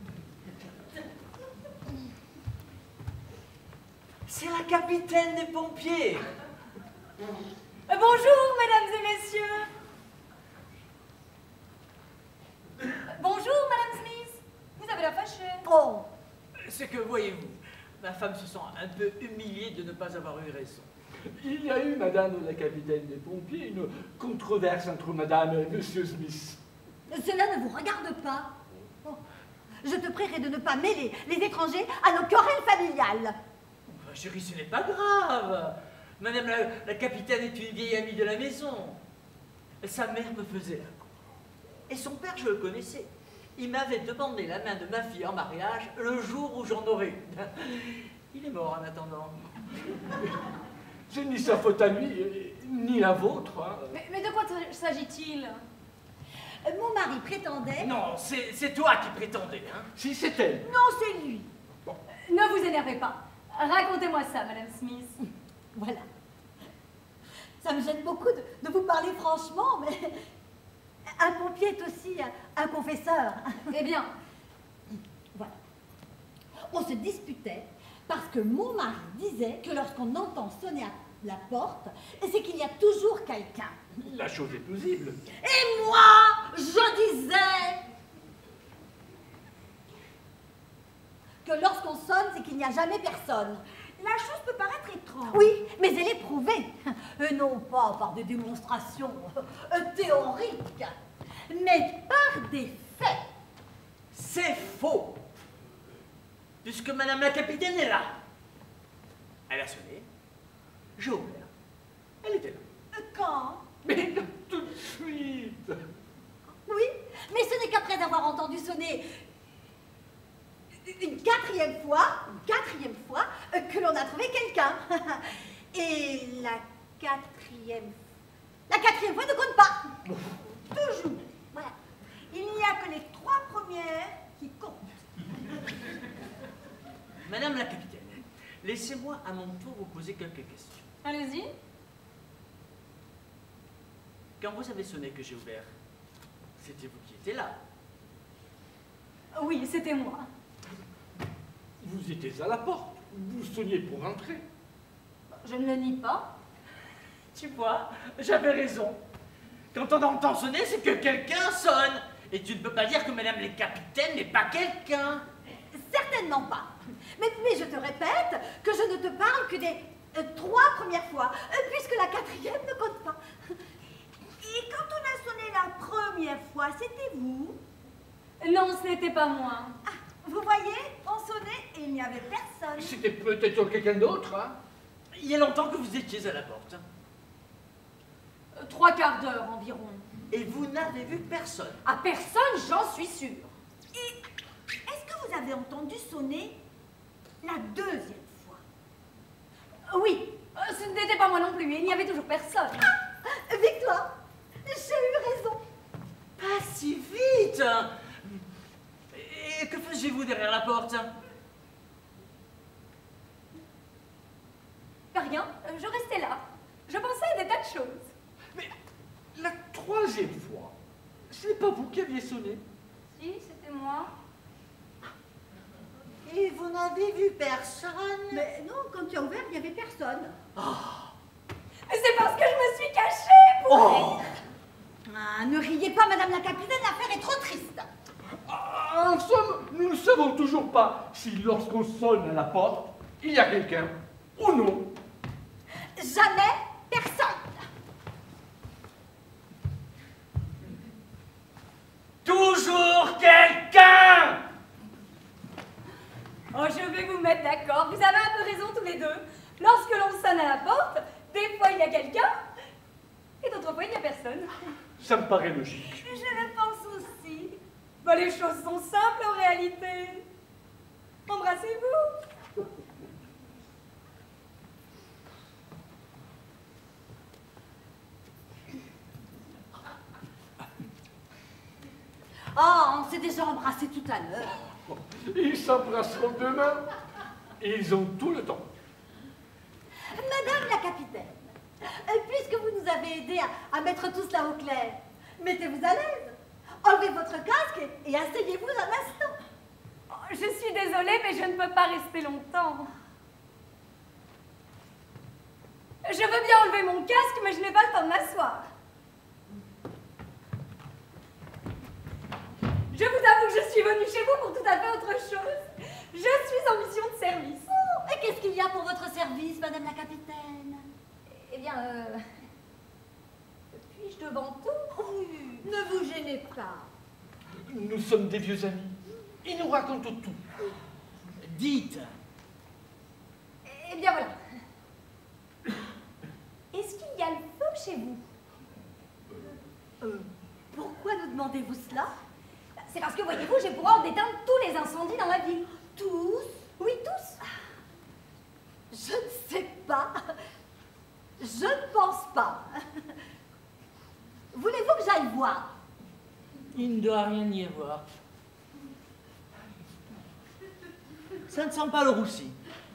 C'est la capitaine des pompiers. Bonjour, mesdames et messieurs. Bonjour, Madame Smith. c'est que, voyez-vous, ma femme se sent un peu humiliée de ne pas avoir eu raison. Il y a eu, madame la capitaine des pompiers, une controverse entre madame et monsieur Smith. Cela ne vous regarde pas. Oh, je te prierai de ne pas mêler les étrangers à nos querelles familiales. Enfin, chérie, ce n'est pas grave. Madame la capitaine est une vieille amie de la maison. Sa mère me faisait la cour. Et son père, je le connaissais. Il m'avait demandé la main de ma fille en mariage le jour où j'en aurais une. Il est mort en attendant. C'est ni sa faute à lui, ni la vôtre. Hein. Mais de quoi s'agit-il? Mon mari prétendait... Non, c'est toi qui prétendais, hein? Si c'est elle. Non, c'est lui. Bon. Ne vous énervez pas. Racontez-moi ça, Madame Smith. Voilà. Ça me gêne beaucoup de vous parler franchement, mais un pompier est aussi un confesseur. Eh bien, voilà. On se disputait parce que mon mari disait que lorsqu'on entend sonner à la porte, c'est qu'il y a toujours quelqu'un. La chose est plausible. Et moi, je disais que lorsqu'on sonne, c'est qu'il n'y a jamais personne. La chose peut paraître étrange. Oui, mais elle est prouvée. Et non pas par des démonstrations théoriques, mais par des faits. C'est faux. Puisque madame la capitaine est là. Elle a sonné. J'ai ouvert. Elle était là. Quand? Mais tout de suite. Oui, mais ce n'est qu'après avoir entendu sonner une quatrième fois que l'on a trouvé quelqu'un. Et la quatrième fois ne compte pas. Toujours. Voilà. Il n'y a que les 3 premières qui comptent. Madame la capitaine, laissez-moi à mon tour vous poser quelques questions. allez-y. Quand vous avez sonné que j'ai ouvert, c'était vous qui étiez là. Oui, c'était moi. Vous étiez à la porte. Vous sonniez pour entrer. Je ne le nie pas. Tu vois, j'avais raison. Quand on entend sonner, c'est que quelqu'un sonne. Et tu ne peux pas dire que madame la capitaine n'est pas quelqu'un. Certainement pas. Mais je te répète que je ne te parle que des 3 premières fois, puisque la 4e ne compte pas. Et quand on a sonné la première fois, c'était vous? Non, ce n'était pas moi. Ah, vous voyez, on sonnait et il n'y avait personne. C'était peut-être quelqu'un d'autre, hein? Il y a longtemps que vous étiez à la porte. 3 quarts d'heure environ. Et vous n'avez vu personne. À personne, j'en suis sûre. Et est-ce que vous avez entendu sonner la 2e fois? Oui, ce n'était pas moi non plus, il n'y avait toujours personne. Victoire, j'ai eu raison. Pas si vite. Et que faisiez-vous derrière la porte? Rien, je restais là. Je pensais à des tas de choses. Mais la 3e fois, ce n'est pas vous qui aviez sonné. Si, c'était moi. Et vous n'avez vu personne? Mais non, quand tu as ouvert, il n'y avait personne. Mais c'est parce que je me suis cachée pour... Ah, ne riez pas, Madame la capitaine, l'affaire est trop triste. En somme, nous ne savons toujours pas si lorsqu'on sonne à la porte, il y a quelqu'un ou non. Jamais personne. Toujours quelqu'un. Oh, je vais vous mettre d'accord. Vous avez un peu raison tous les deux. Lorsque l'on sonne à la porte, des fois il y a quelqu'un, et d'autres fois il n'y a personne. Ça me paraît logique. Je le pense aussi. Bah, les choses sont simples en réalité. Embrassez-vous. Ah, on s'est déjà embrassé tout à l'heure. Ils s'embrasseront demain. Ils ont tout le temps. Madame la capitaine, puisque vous nous avez aidés à mettre tout cela au clair, mettez-vous à l'aise. Enlevez votre casque et asseyez-vous un instant. Oh, je suis désolée, mais je ne peux pas rester longtemps. Je veux bien enlever mon casque, mais je n'ai pas le temps de m'asseoir. Je vous avoue que je suis venue chez vous pour tout à fait autre chose. Je suis en mission de service. Oh, et qu'est-ce qu'il y a pour votre service, madame la capitaine? Eh bien, puis-je devant tout? Oui, ne vous gênez pas. Nous sommes des vieux amis. Il nous raconte tout. Dites. Eh bien, voilà. Est-ce qu'il y a le feu chez vous? Pourquoi nous demandez-vous cela? C'est parce que, voyez-vous, j'ai pour ordre d'éteindre tous les incendies dans la ville. Tous? Oui, tous. Je ne sais pas. Je ne pense pas. Voulez-vous que j'aille voir? Il ne doit rien y avoir. Ça ne sent pas le roussi.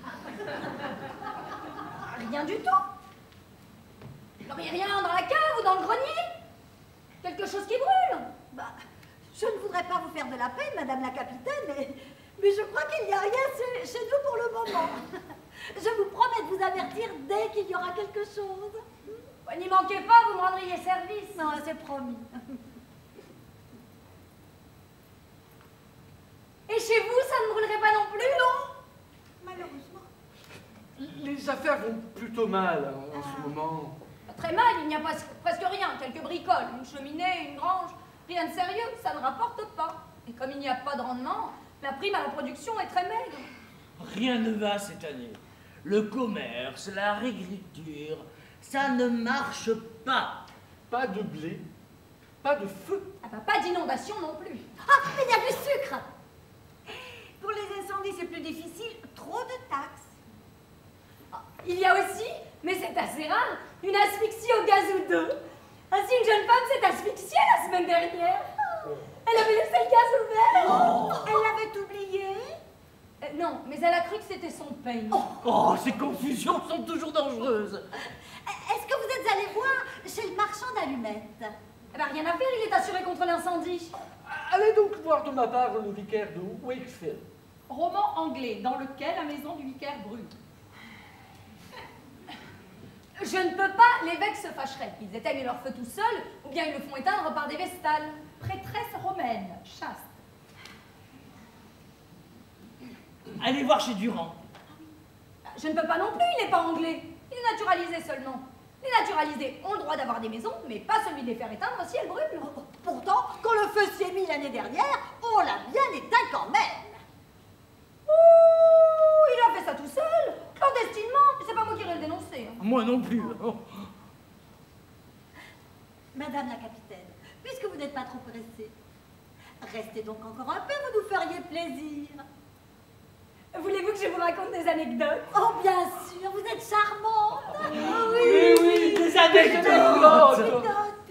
Rien du tout. Il n'y aurait rien dans la cave ou dans le grenier? Quelque chose qui brûle? Bah, je ne voudrais pas vous faire de la peine, madame la capitaine, mais je crois qu'il n'y a rien chez nous pour le moment. Je vous promets de vous avertir dès qu'il y aura quelque chose. N'y manquez pas, vous me rendriez service. Non, c'est promis. Et chez vous, ça ne brûlerait pas non plus? Non, malheureusement. Les affaires vont plutôt mal en ce moment. Très mal, il n'y a presque rien. Quelques bricoles, une cheminée, une grange. Rien de sérieux, ça ne rapporte pas. Et comme il n'y a pas de rendement, la prime à la production est très maigre. Rien ne va cette année. Le commerce, la réécriture, ça ne marche pas. Pas de blé, pas de feu. Ah bah, pas d'inondation non plus. Ah, mais il y a du sucre. Pour les incendies, c'est plus difficile. Trop de taxes. Il y a aussi, mais c'est assez rare, une asphyxie au gaz ou deux. Ainsi, une jeune femme s'est asphyxiée la semaine dernière. Elle avait laissé le gaz ouvert. Elle l'avait oublié? Non, mais elle a cru que c'était son pain. Oh, ces confusions sont toujours dangereuses. Est-ce que vous êtes allé voir chez le marchand d'allumettes? Eh ben, rien à faire, il est assuré contre l'incendie. Allez donc voir de ma part le vicaire de Wakefield. Roman anglais dans lequel la maison du vicaire brûle. Je ne peux pas, l'évêque se fâcherait. Ils éteignent leur feu tout seuls, ou bien ils le font éteindre par des vestales. Prêtresse romaine, chaste. Allez voir chez Durand. Je ne peux pas non plus, il n'est pas anglais. Il est naturalisé seulement. Les naturalisés ont le droit d'avoir des maisons, mais pas celui de les faire éteindre si elles brûlent. Pourtant, quand le feu s'y est mis l'année dernière, on l'a bien éteint quand même. Ouh, il a fait ça tout seul, clandestinement. C'est pas moi qui irai le dénoncer. Moi non plus. Oh. Madame la capitaine, puisque vous n'êtes pas trop pressée, restez donc encore un peu, vous nous feriez plaisir. Voulez-vous que je vous raconte des anecdotes? Oh, bien sûr, vous êtes charmante. Oui, des anecdotes.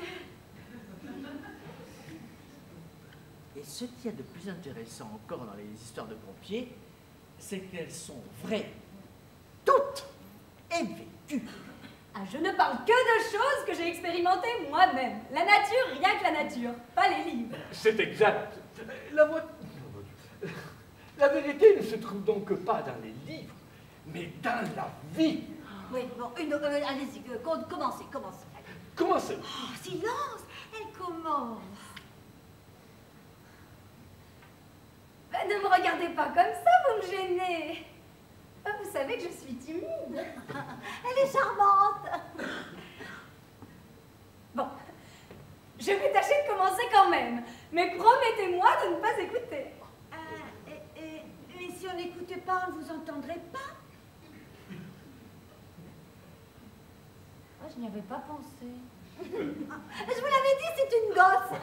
Et ce qu'il y a de plus intéressant encore dans les histoires de pompiers, c'est qu'elles sont vraies, toutes, et vécues. Ah, je ne parle que de choses que j'ai expérimentées moi-même. La nature, rien que la nature, pas les livres. C'est exact. La vérité ne se trouve donc pas dans les livres, mais dans la vie. Oui, bon, allez-y, commencez. Commencez. Oh, silence, elle commence. Ben, ne me regardez pas comme ça, vous me gênez. Vous savez que je suis timide. Elle est charmante. Bon, je vais tâcher de commencer quand même, mais promettez-moi de ne pas écouter. Et si on n'écoutait pas, on ne vous entendrait pas? Oh, je n'y avais pas pensé. Je vous l'avais dit, c'est une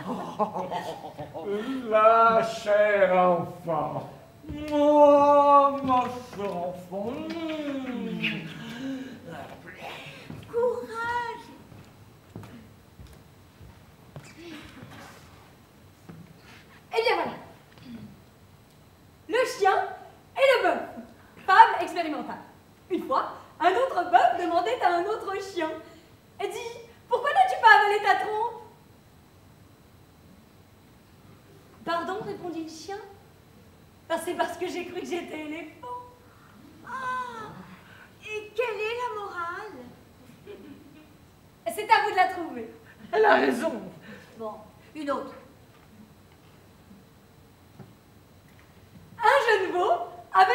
gosse. La chère enfant. Oh, ma chère enfant. Courage. Eh bien voilà. Le chien et le bœuf. Femme expérimentale. Une fois, un autre bœuf demandait à un autre chien. Et dit, pourquoi n'as-tu pas avalé ta trompe? Pardon, répondit le chien. Ben, c'est parce que j'ai cru que j'étais éléphant. Ah, et quelle est la morale? C'est à vous de la trouver. Elle a raison. Bon, une autre. Un jeune veau avait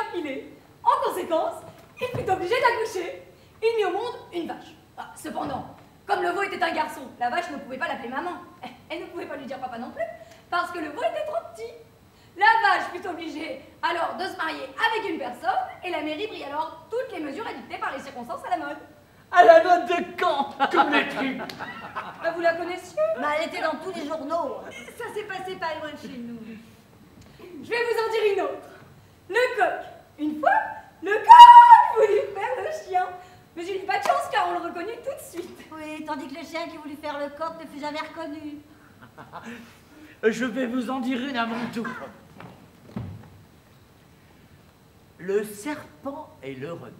qu'il est. En conséquence, il fut obligé d'accoucher. Il mit au monde une vache. Ah, cependant, comme le veau était un garçon, la vache ne pouvait pas l'appeler maman. Elle ne pouvait pas lui dire papa non plus, parce que le veau était trop petit. La vache fut obligée alors de se marier avec une personne, et la mairie prit alors toutes les mesures édictées par les circonstances à la mode. À la mode de quand? Comme les tripes. Ah, vous la connaissiez? Mais elle était dans tous les journaux. Ça s'est passé pas loin de chez nous. Je vais vous en dire une autre. Le coq. Une fois, le coq voulut faire le chien. Mais il n'eut pas de chance car on le reconnut tout de suite. Oui, tandis que le chien qui voulut faire le coq ne fut jamais reconnu. Je vais vous en dire une à mon tour. Le serpent et le renard.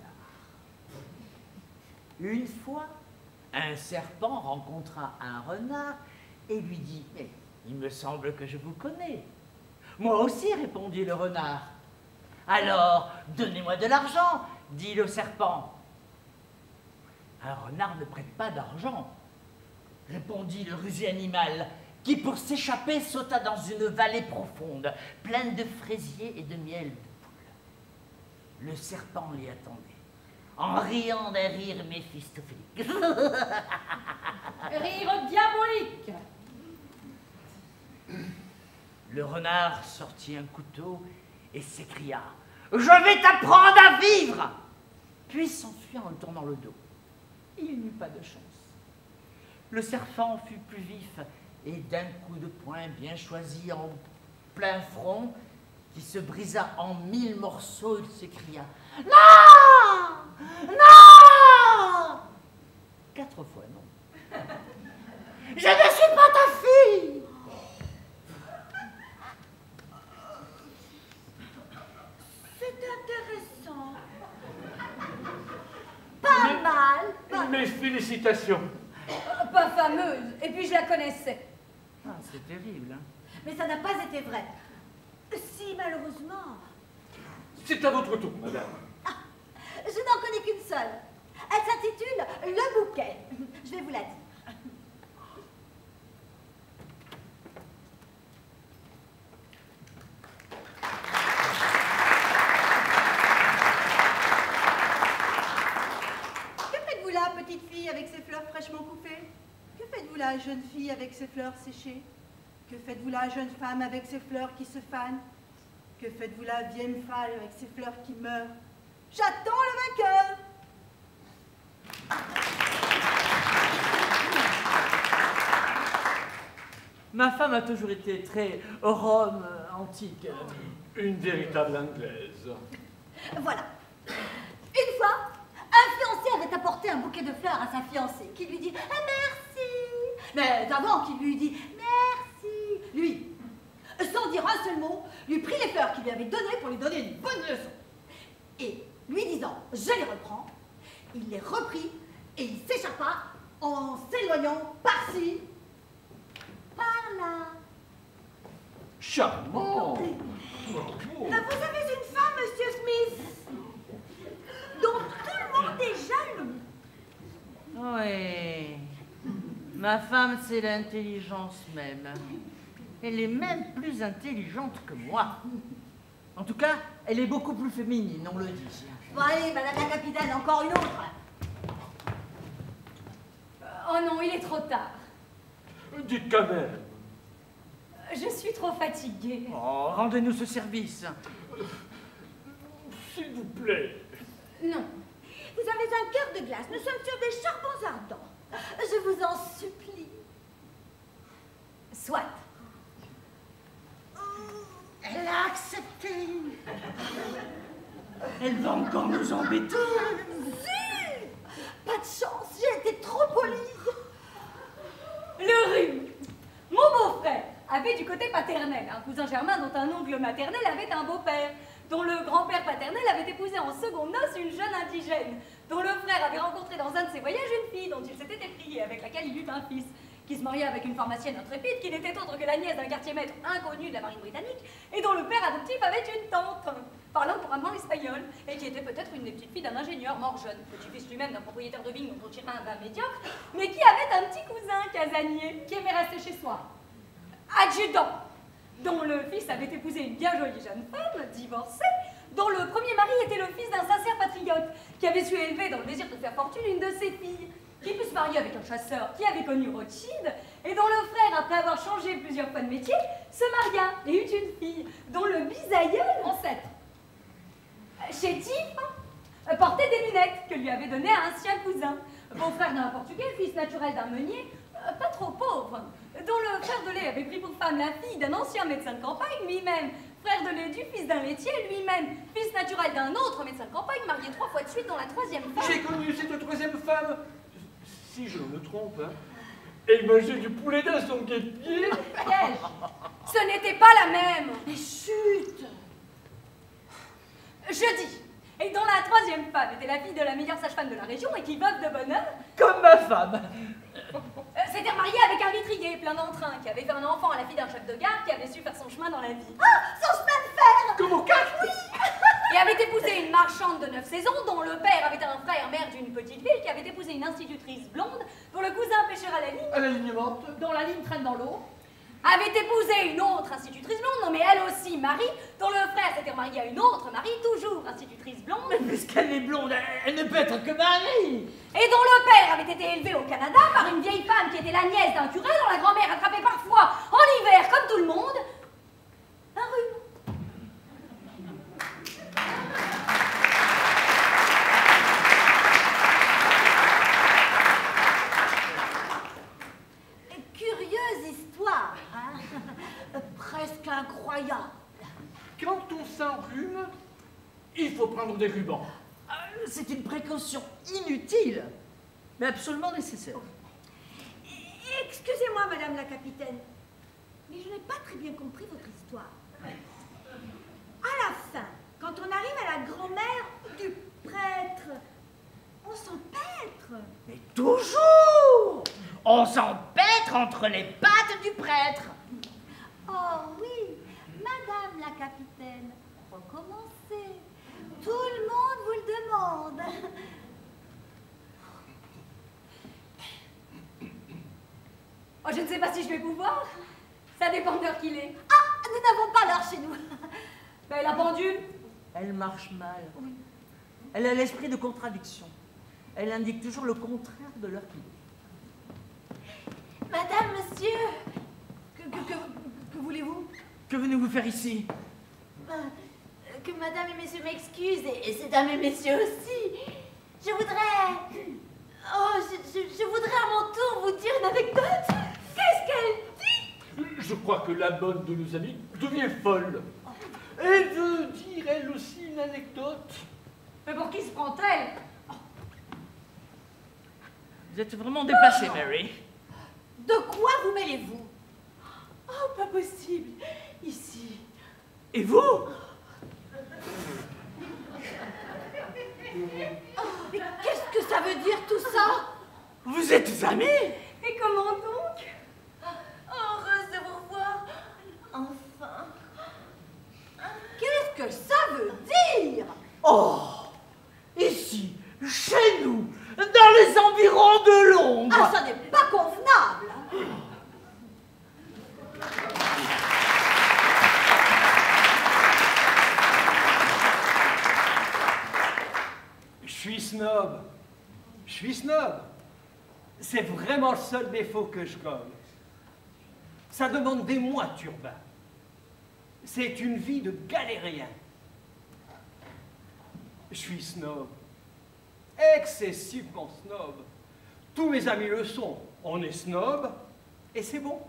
Une fois, un serpent rencontra un renard et lui dit « Mais il me semble que je vous connais. » « Moi aussi, répondit le renard. « Alors, donnez-moi de l'argent, dit le serpent. »« Un renard ne prête pas d'argent, répondit le rusé animal, qui pour s'échapper sauta dans une vallée profonde, pleine de fraisiers et de miel de poule. Le serpent l'y attendait, en riant d'un rire méphistophélique. Rire diabolique. Le renard sortit un couteau et s'écria « Je vais t'apprendre à vivre !» Puis s'enfuit en tournant le dos. Il n'eut pas de chance. Le serpent fut plus vif et d'un coup de poing bien choisi en plein front, qui se brisa en 1000 morceaux, il s'écria « Non! Non !» 4 fois non. « Je ne suis pas ta fille !» C'est intéressant. Pas mal. Mes félicitations. Pas fameuse. Et puis je la connaissais. Ah, c'est terrible, hein. Mais ça n'a pas été vrai. Si, malheureusement. C'est à votre tour, madame. Ah, je n'en connais qu'une seule. Elle s'intitule Le Bouquet. Je vais vous la dire. Petite fille avec ses fleurs fraîchement coupées? Que faites-vous là, jeune fille avec ses fleurs séchées? Que faites-vous là, jeune femme avec ses fleurs qui se fanent? Que faites-vous là, vieille femme avec ses fleurs qui meurent? J'attends le vainqueur! Ma femme a toujours été très Rome antique. Une véritable anglaise. Voilà. Une fois, un fiancé avait apporté un bouquet de fleurs à sa fiancée, qui lui dit « Merci !» Mais avant qu'il lui dit « Merci !» lui, sans dire un seul mot, lui prit les fleurs qu'il lui avait données pour lui donner une bonne leçon. Et lui disant « Je les reprends », il les reprit et il s'échappa en s'éloignant par-ci, par-là. Charmant. Vous avez une femme, Monsieur Smith, dont tout le monde est jaloux. Oui. Ma femme, c'est l'intelligence même. Elle est même plus intelligente que moi. En tout cas, elle est beaucoup plus féminine, on le dit. Bon, allez, madame la capitaine, encore une autre. Oh non, il est trop tard. Dites quand même. Je suis trop fatiguée. Oh, rendez-nous ce service. S'il vous plaît. Non. Vous avez un cœur de glace. Nous sommes sur des charbons ardents. Je vous en supplie. Soit. Elle a accepté. Elle va encore nous embêter. Si. Pas de chance, j'ai été trop polie. Le rhume. Mon beau-frère avait du côté paternel un cousin germain dont un oncle maternel avait un beau-père, dont le grand-père paternel avait épousé en seconde noces une jeune indigène, dont le frère avait rencontré dans un de ses voyages une fille dont il s'était éprié, avec laquelle il eut un fils, qui se maria avec une pharmacienne intrépide qui n'était autre que la nièce d'un quartier-maître inconnu de la marine britannique, et dont le père adoptif avait une tante, parlant couramment l'espagnol, et qui était peut-être une des petites filles d'un ingénieur mort jeune, petit-fils lui-même d'un propriétaire de vigne dont on tirait un vin médiocre, mais qui avait un petit cousin casanier qui aimait rester chez soi. Adjudant, dont le fils avait épousé une bien jolie jeune femme, divorcée, dont le premier mari était le fils d'un sincère patriote, qui avait su élever dans le désir de faire fortune une de ses filles, qui put se marier avec un chasseur qui avait connu Rothschild, et dont le frère, après avoir changé plusieurs fois de métier, se maria et eut une fille, dont le bisaïeul, ancêtre, chétif, portait des lunettes que lui avait données à un sien cousin, beau-frère d'un Portugais, fils naturel d'un meunier, pas trop pauvre, dont le frère de lait avait pris pour femme la fille d'un ancien médecin de campagne, lui-même, frère de lait du fils d'un laitier, lui-même, fils naturel d'un autre médecin de campagne, marié 3 fois de suite, dont la 3e femme. J'ai connu cette 3e femme, si je me trompe, hein. Elle mangeait du poulet dans son guêpier. Piège. Ce n'était pas la même. Mais chut! Je dis, et dont la 3e femme était la fille de la meilleure sage-femme de la région et qui, veuve de bonheur, Comme ma femme. s'était mariée avec un vitrier plein d'entrain, qui avait fait un enfant à la fille d'un chef de gare, qui avait su faire son chemin dans la vie. Ah, son chemin de fer! Comme au cac. Oui. Et avait épousé une marchande de 9 saisons, dont le père avait un frère maire d'une petite ville, qui avait épousé une institutrice blonde, dont le cousin pêcheur à la ligne, À la ligne morte. dont la ligne traîne dans l'eau, avait épousé une autre institutrice blonde, nommée elle aussi Marie, dont le frère s'était marié à une autre Marie, toujours institutrice blonde, Mais puisqu'elle est blonde, elle ne peut être que Marie. et dont le père avait été élevé au Canada par une vieille femme qui était la nièce d'un curé, dont la grand-mère attrapait parfois, en hiver, comme tout le monde, un rhume. Curieuse histoire, hein? Presque incroyable. Quand on s'enrhume, il faut prendre des rubans. C'est une précaution inutile, mais absolument nécessaire. Excusez-moi, madame la capitaine, mais je n'ai pas très bien compris votre histoire. À la fin, quand on arrive à la grand-mère du prêtre, on s'empêtre. Mais toujours, on s'empêtre entre les pattes du prêtre. Oh oui, madame la capitaine, recommencez. Tout le monde vous le demande. Oh, je ne sais pas si je vais pouvoir. Ça dépend de l'heure qu'il est. Ah, nous n'avons pas l'heure chez nous. Ben, la pendule. Elle marche mal. Elle a l'esprit de contradiction. Elle indique toujours le contraire de l'heure qu'il est. Madame, monsieur, Que voulez-vous? Que venez-vous faire ici? que madame et messieurs m'excusent, et ces dames et messieurs aussi. Je voudrais... Oh, je voudrais à mon tour vous dire une anecdote. Qu'est-ce qu'elle dit? Je crois que la bonne de nos amis devient folle. Elle veut dire, elle aussi, une anecdote. Mais pour qui se prend-elle? Vous êtes vraiment déplacée, Mary. De quoi vous mêlez-vous? Oh, pas possible. Ici. Et vous? Mais qu'est-ce que ça veut dire tout ça? Vous êtes amis? Et comment donc? Heureuse de vous revoir. Enfin. Qu'est-ce que ça veut dire? Oh! Ici, chez nous, dans les environs de Londres. Ah, ça n'est pas convenable. Je suis snob. Je suis snob. C'est vraiment le seul défaut que je colle. Ça demande des mois de turbin. C'est une vie de galérien. Je suis snob. Excessivement snob. Tous mes amis le sont. On est snob et c'est bon.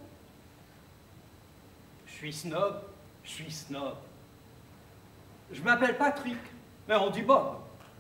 Je suis snob, je suis snob. Je m'appelle Patrick, mais on dit Bob.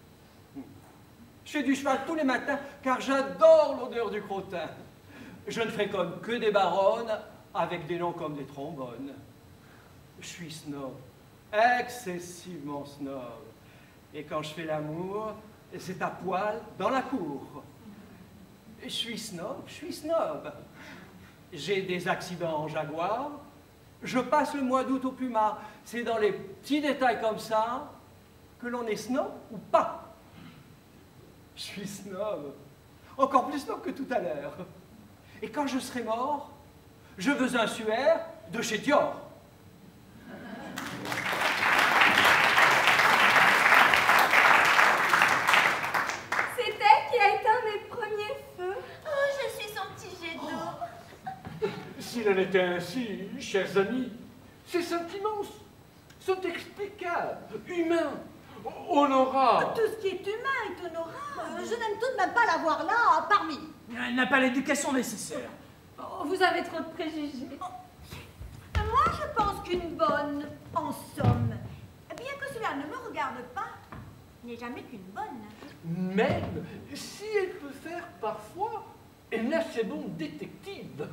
Je fais du cheval tous les matins car j'adore l'odeur du crottin. Je ne fréquente que des baronnes avec des noms comme des trombones. Je suis snob, excessivement snob. Et quand je fais l'amour, c'est à poil dans la cour. Je suis snob, je suis snob. J'ai des accidents en Jaguar. Je passe le mois d'août au plumard. C'est dans les petits détails comme ça que l'on est snob ou pas. Je suis snob. Encore plus snob que tout à l'heure. Et quand je serai mort, je veux un suaire de chez Dior. S'il en était ainsi, chers amis, ces sentiments sont explicables, humains, honorables. Tout ce qui est humain est honorable. Je n'aime tout de même pas l'avoir là, parmi. Elle n'a pas l'éducation nécessaire. Oh, vous avez trop de préjugés. Moi, je pense qu'une bonne, en somme, bien que cela ne me regarde pas, n'est jamais qu'une bonne. Même si elle peut faire parfois un assez bon détective.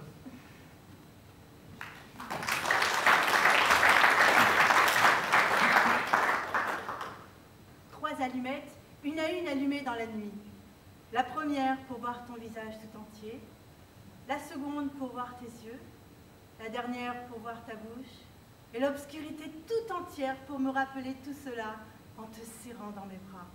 Trois allumettes, une à une allumées dans la nuit. La première pour voir ton visage tout entier, la seconde pour voir tes yeux, la dernière pour voir ta bouche, et l'obscurité tout entière pour me rappeler tout cela en te serrant dans mes bras.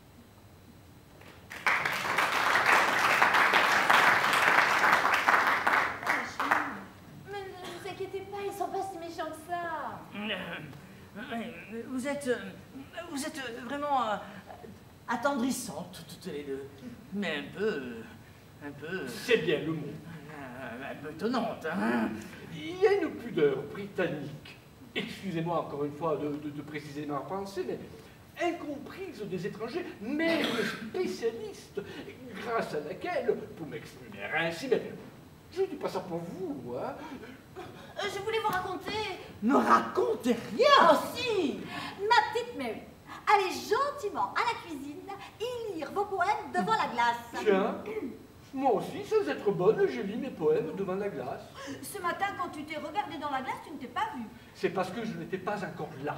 Mais ne vous inquiétez pas, ils sont pas si méchants que ça. Vous êtes vraiment attendrissantes toutes les deux, mais un peu... C'est bien le mot. Un peu étonnante, hein. Il y a une pudeur britannique, excusez-moi encore une fois de préciser ma pensée, mais incomprise des étrangers, même spécialistes, grâce à laquelle, pour m'exprimer ainsi, mais je ne dis pas ça pour vous, hein. Je voulais vous raconter. Ne racontez rien. Oh si, ma petite Mary, allez gentiment à la cuisine et lire vos poèmes devant la glace. Tiens, moi aussi, sans être bonne, je lis mes poèmes devant la glace. Ce matin, quand tu t'es regardé dans la glace, tu ne t'es pas vu. C'est parce que je n'étais pas encore là.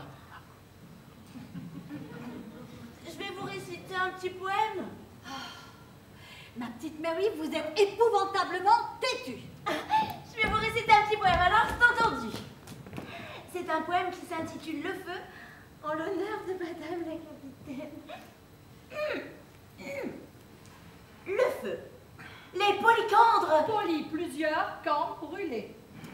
Je vais vous réciter un petit poème. Ma petite Mary, vous êtes épouvantablement têtue. Je vais vous réciter un petit poème, alors c'est entendu. C'est un poème qui s'intitule Le Feu, en l'honneur de Madame la Capitaine. Le Feu. Les polycandres. Polis, plusieurs, camps brûlés.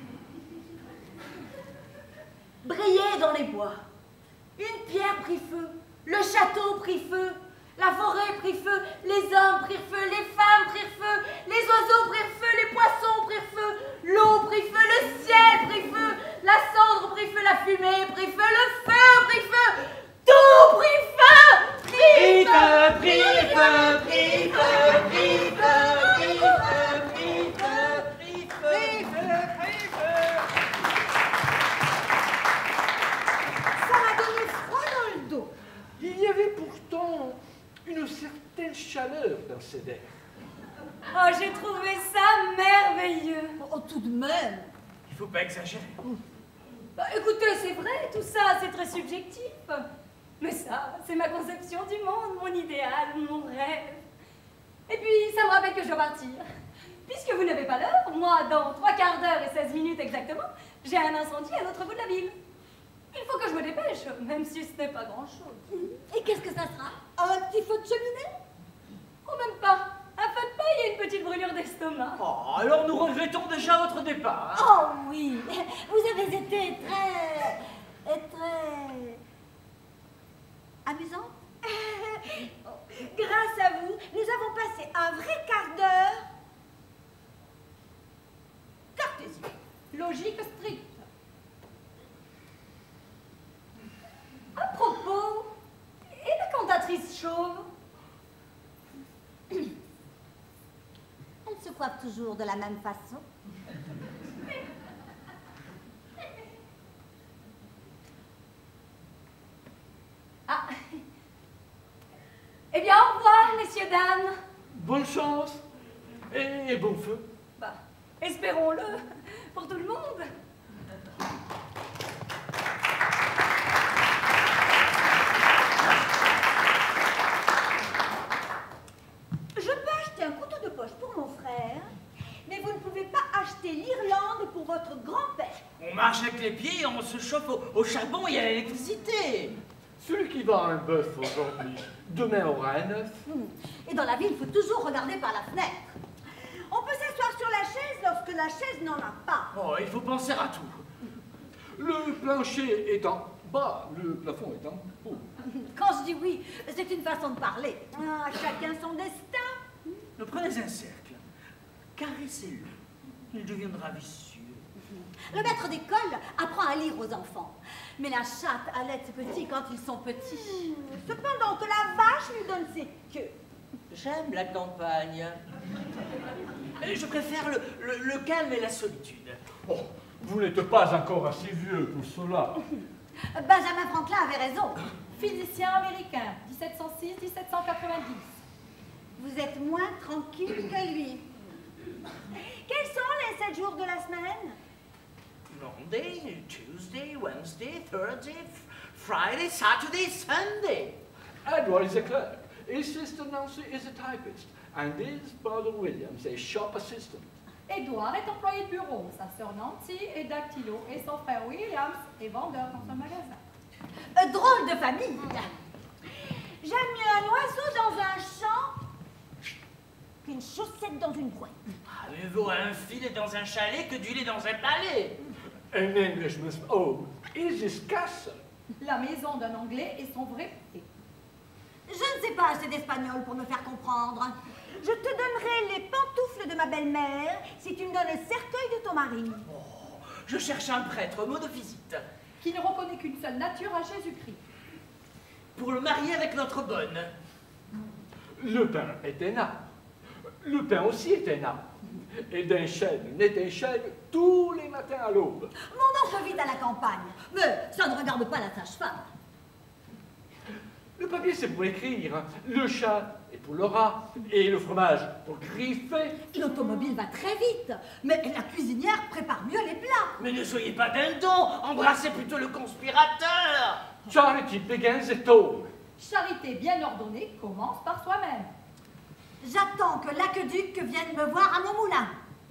Brillaient dans les bois. Une pierre prit feu, le château prit feu, la forêt prit feu, les hommes prirent feu, les femmes prirent feu, les oiseaux prirent feu, les poissons prirent feu, l'eau prit feu, le ciel prit feu, la cendre prit feu, la fumée prit feu, le feu prit feu, tout prit feu, prit feu, prit feu, prit feu, prit feu, prit feu, prit feu, prit feu. Ça m'a donné froid dans le dos. Il y avait pourtant une certaine chaleur dans ces vers. Oh, j'ai trouvé ça merveilleux. Oh, tout de même. Il faut pas exagérer. Bah, écoutez, c'est vrai, tout ça, c'est très subjectif. Mais ça, c'est ma conception du monde, mon idéal, mon rêve. Et puis, ça me rappelle que je dois partir. Puisque vous n'avez pas l'heure, moi, dans 3 quarts d'heure et 16 minutes exactement, j'ai un incendie à l'autre bout de la ville. Il faut que je me dépêche, même si ce n'est pas grand-chose. Et qu'est-ce que ça sera? Un petit feu de cheminée? Oh, même pas. Un feu de paille et une petite brûlure d'estomac. Oh, alors nous regrettons déjà votre départ. Oh oui, vous avez été très amusante. Grâce à vous, nous avons passé un vrai quart d'heure cartésien. Logique stricte. À propos, et la cantatrice chauve? Elle se coiffe toujours de la même façon. Ah. Eh bien, au revoir, messieurs, dames. Bonne chance et bon feu. Bah, espérons-le, pour tout le monde. Je peux acheter un couteau de poche pour mon frère, mais vous ne pouvez pas acheter l'Irlande pour votre grand-père. On marche avec les pieds et on se chauffe au charbon et à l'électricité. Celui qui vend un bœuf aujourd'hui, demain aura un œuf. Et dans la vie, il faut toujours regarder par la fenêtre. On peut s'asseoir sur la chaise lorsque la chaise n'en a pas. Oh, il faut penser à tout. Le plancher est en bas, le plafond est en haut. Quand je dis oui, c'est une façon de parler. Ah, chacun son destin. Prenez un cercle, caressez-le. Il deviendra vicieux. Le maître d'école apprend à lire aux enfants. Mais la chatte allait ses petits quand ils sont petits. Cependant que la vache lui donne ses queues. J'aime la campagne. Je préfère le calme et la solitude. Oh, vous n'êtes pas encore assez vieux pour cela. Benjamin Franklin avait raison. Physicien américain, 1706-1790. Vous êtes moins tranquille que lui. Quels sont les 7 jours de la semaine? Monday, Tuesday, Wednesday, Thursday, Friday, Saturday, Sunday. Edward is a clerk. His sister Nancy is a typist. And his brother Williams a shop assistant. Édouard est employé de bureau, sa sœur Nancy est dactylo et son frère Williams est vendeur dans un magasin. Drôle de famille. J'aime mieux un oiseau dans un champ qu'une chaussette dans une boîte. Ah, mieux vaut un filet dans un chalet que du lait dans un palais. An Englishman's home is his castle. La maison d'un Anglais est son vrai palais. Je ne sais pas assez d'espagnol pour me faire comprendre. Je te donnerai les pantoufles de ma belle-mère si tu me donnes le cercueil de ton mari. Oh, je cherche un prêtre, mot de visite. Qui ne reconnaît qu'une seule nature à Jésus-Christ. Pour le marier avec notre bonne. Le pain est un arbre. Le pain aussi est un arbre. Et d'un chêne naît un chêne tous les matins à l'aube. Mon oncle vit à la campagne, mais ça ne regarde pas la sage-femme. Le papier, c'est pour écrire. Le chat est pour le rat. Et le fromage pour griffer. L'automobile va très vite, mais la cuisinière prépare mieux les plats. Mais ne soyez pas dindons, embrassez plutôt le conspirateur. Charity begins at home. Charité bien ordonnée commence par soi-même. J'attends que l'aqueduc vienne me voir à mon moulin.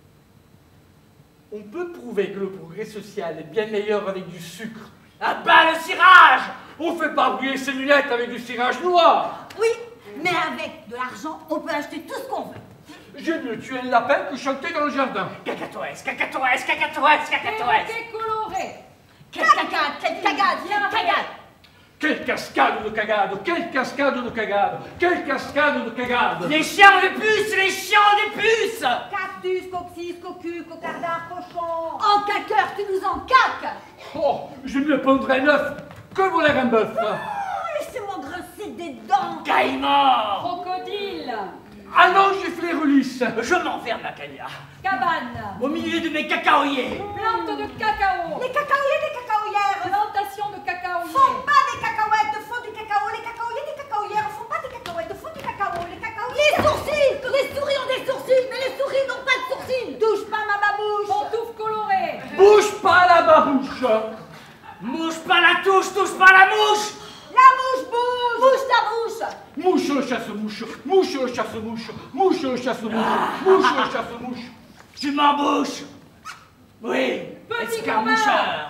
On peut prouver que le progrès social est bien meilleur avec du sucre. À bas le cirage! On fait pas brûler ses lunettes avec du cirage noir. Oui, mais avec de l'argent, on peut acheter tout ce qu'on veut. J'ai mieux tuer un lapin que chanter dans le jardin. Cacatoès, cacatoès, cacatoès, cacatoès. Et coloré. Quelle cagade, quelle cagade, quelle cagade. Quelle cascade de cagade, quelle cascade de cagade, quelle cascade de cagade. Les chiens de puces, les chiens de puces. Cactus, coccyx, cocu, cocardard, cochon. En caqueur, tu nous en caques. Oh, je me pondrai un œuf que voler un bœuf. Oh, laissez-moi grincer des dents. Caïman. Crocodile. Allons gifler Ulysse. Je m'enferme, ma cagna. Cabane. Au milieu de mes cacaoyers. Plante de cacao. Les cacaoyers, les cacaoyères. Plantation de cacaoyers. Font pas des cacahuètes, font du cacao. Les cacaoyers, des cacaoyères font pas des cacahuètes, font du cacao. Les cacaoyers. Les sourcils. Les souris ont des sourcils, mais les souris n'ont pas de sourcils. Touche pas ma babouche. Pantoufle colorée. Bouge pas la babouche. Mouche pas la touche, touche pas la mouche. La mouche bouge. Bouge ta bouche. Mouche chasse-mouche, mouche chasse-mouche, mouche chasse-mouche, mouche chasse-mouche. Tu m'embouches. Oui, Petit escarmoucheur.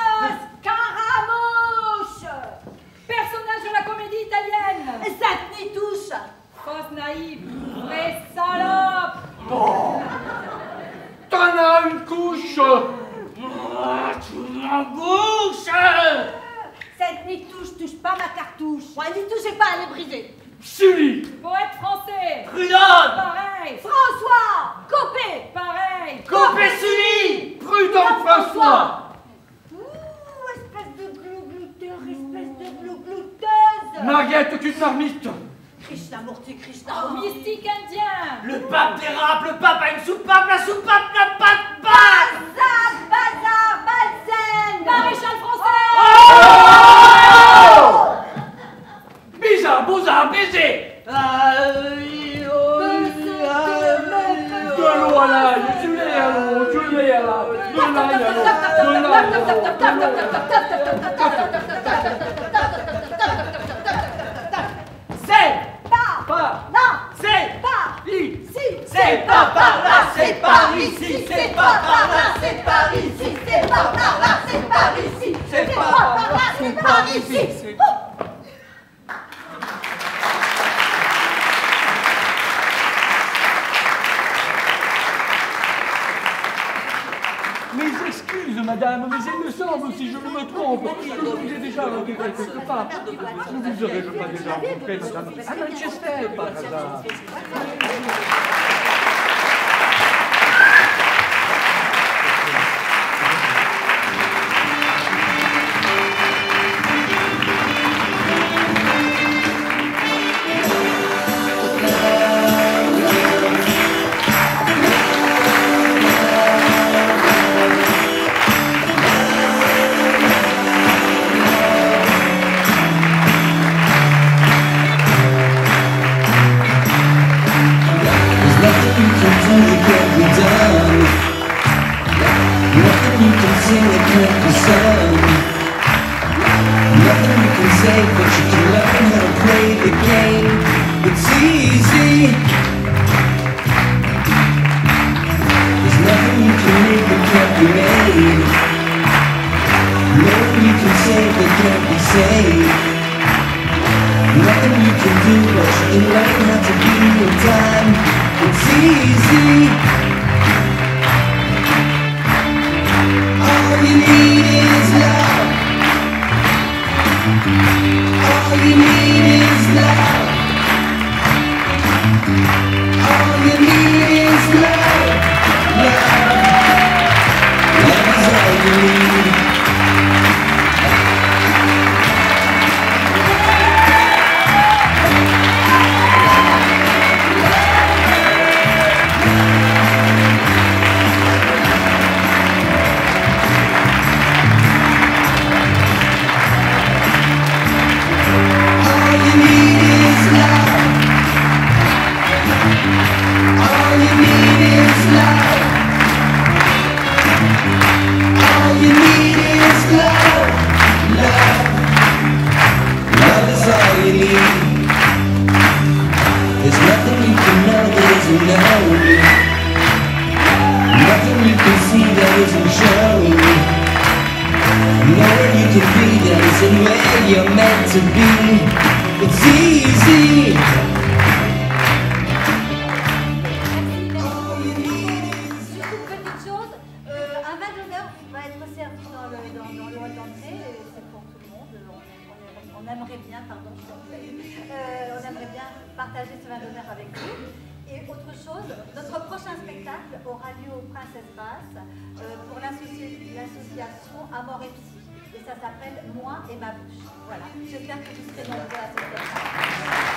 Scaramouche. Personnage de la comédie italienne. Sainte Nitouche. Fausse naïve. Vraie salope. Oh. T'en as une couche. Oh, tu m'embouches. Cette Nitouche touche pas ma cartouche. Ouais, n'y touchez pas, elle est brisée. Sully. Poète français. Prud'homme. Pareil. François. Copé. Pareil. Copé Sully. Prud'homme François. Ouh, espèce de glouglouteur, espèce de glouglouteuse. Mariette qu'une marmite. Krishnamurti, Oh, Krishnamurti. mystique indien. Le pape dérape, le pape a une soupape, la soupape n'a pas de pape. Bazar, Balzen. Maréchal français. Bizarre, beaux-arts, baiser. De l'eau à l'ail, du lait à l'eau, du lait à l'ail, de l'ail à l'eau, de l'ail à l'eau. C'est Pas. Non. c'est Pas. Ici. c'est pas par là, c'est par ici. C'est pas par là, c'est par ici. C'est pas par là, c'est par ici. C'est C'est pas pas par là, c'est par ici. Mes excuses, madame, mais il me semble, si je ne me trompe, que je vous ai déjà rencontré quelque part. Ne vous aurais-je pas déjà rencontré, madame, à Manchester, par hasard? that can't be done. Nothing you can sing that can't be sung. Nothing you can say, but you can learn how to play the game. It's easy. There's nothing you can make that can't be made. Nothing you can say that can't be saved. Nothing you can do, but you can learn how to be in time. It's easy. All you need is love. All you need is love. All you need is love. Love. Love is all you need. You're meant to be. It's easy. Surtout petite chose, un vin d'honneur va être servi dans le hall d'entrée. C'est pour tout le monde. On aimerait bien, pardon, on aimerait bien partager ce vin d'honneur avec vous. Et autre chose, notre prochain spectacle aura lieu au Princesse Basse pour l'association Amor et Psy. Et ça s'appelle Moi et ma bouche. Voilà. J'espère que vous serez nombreux à ce spectacle.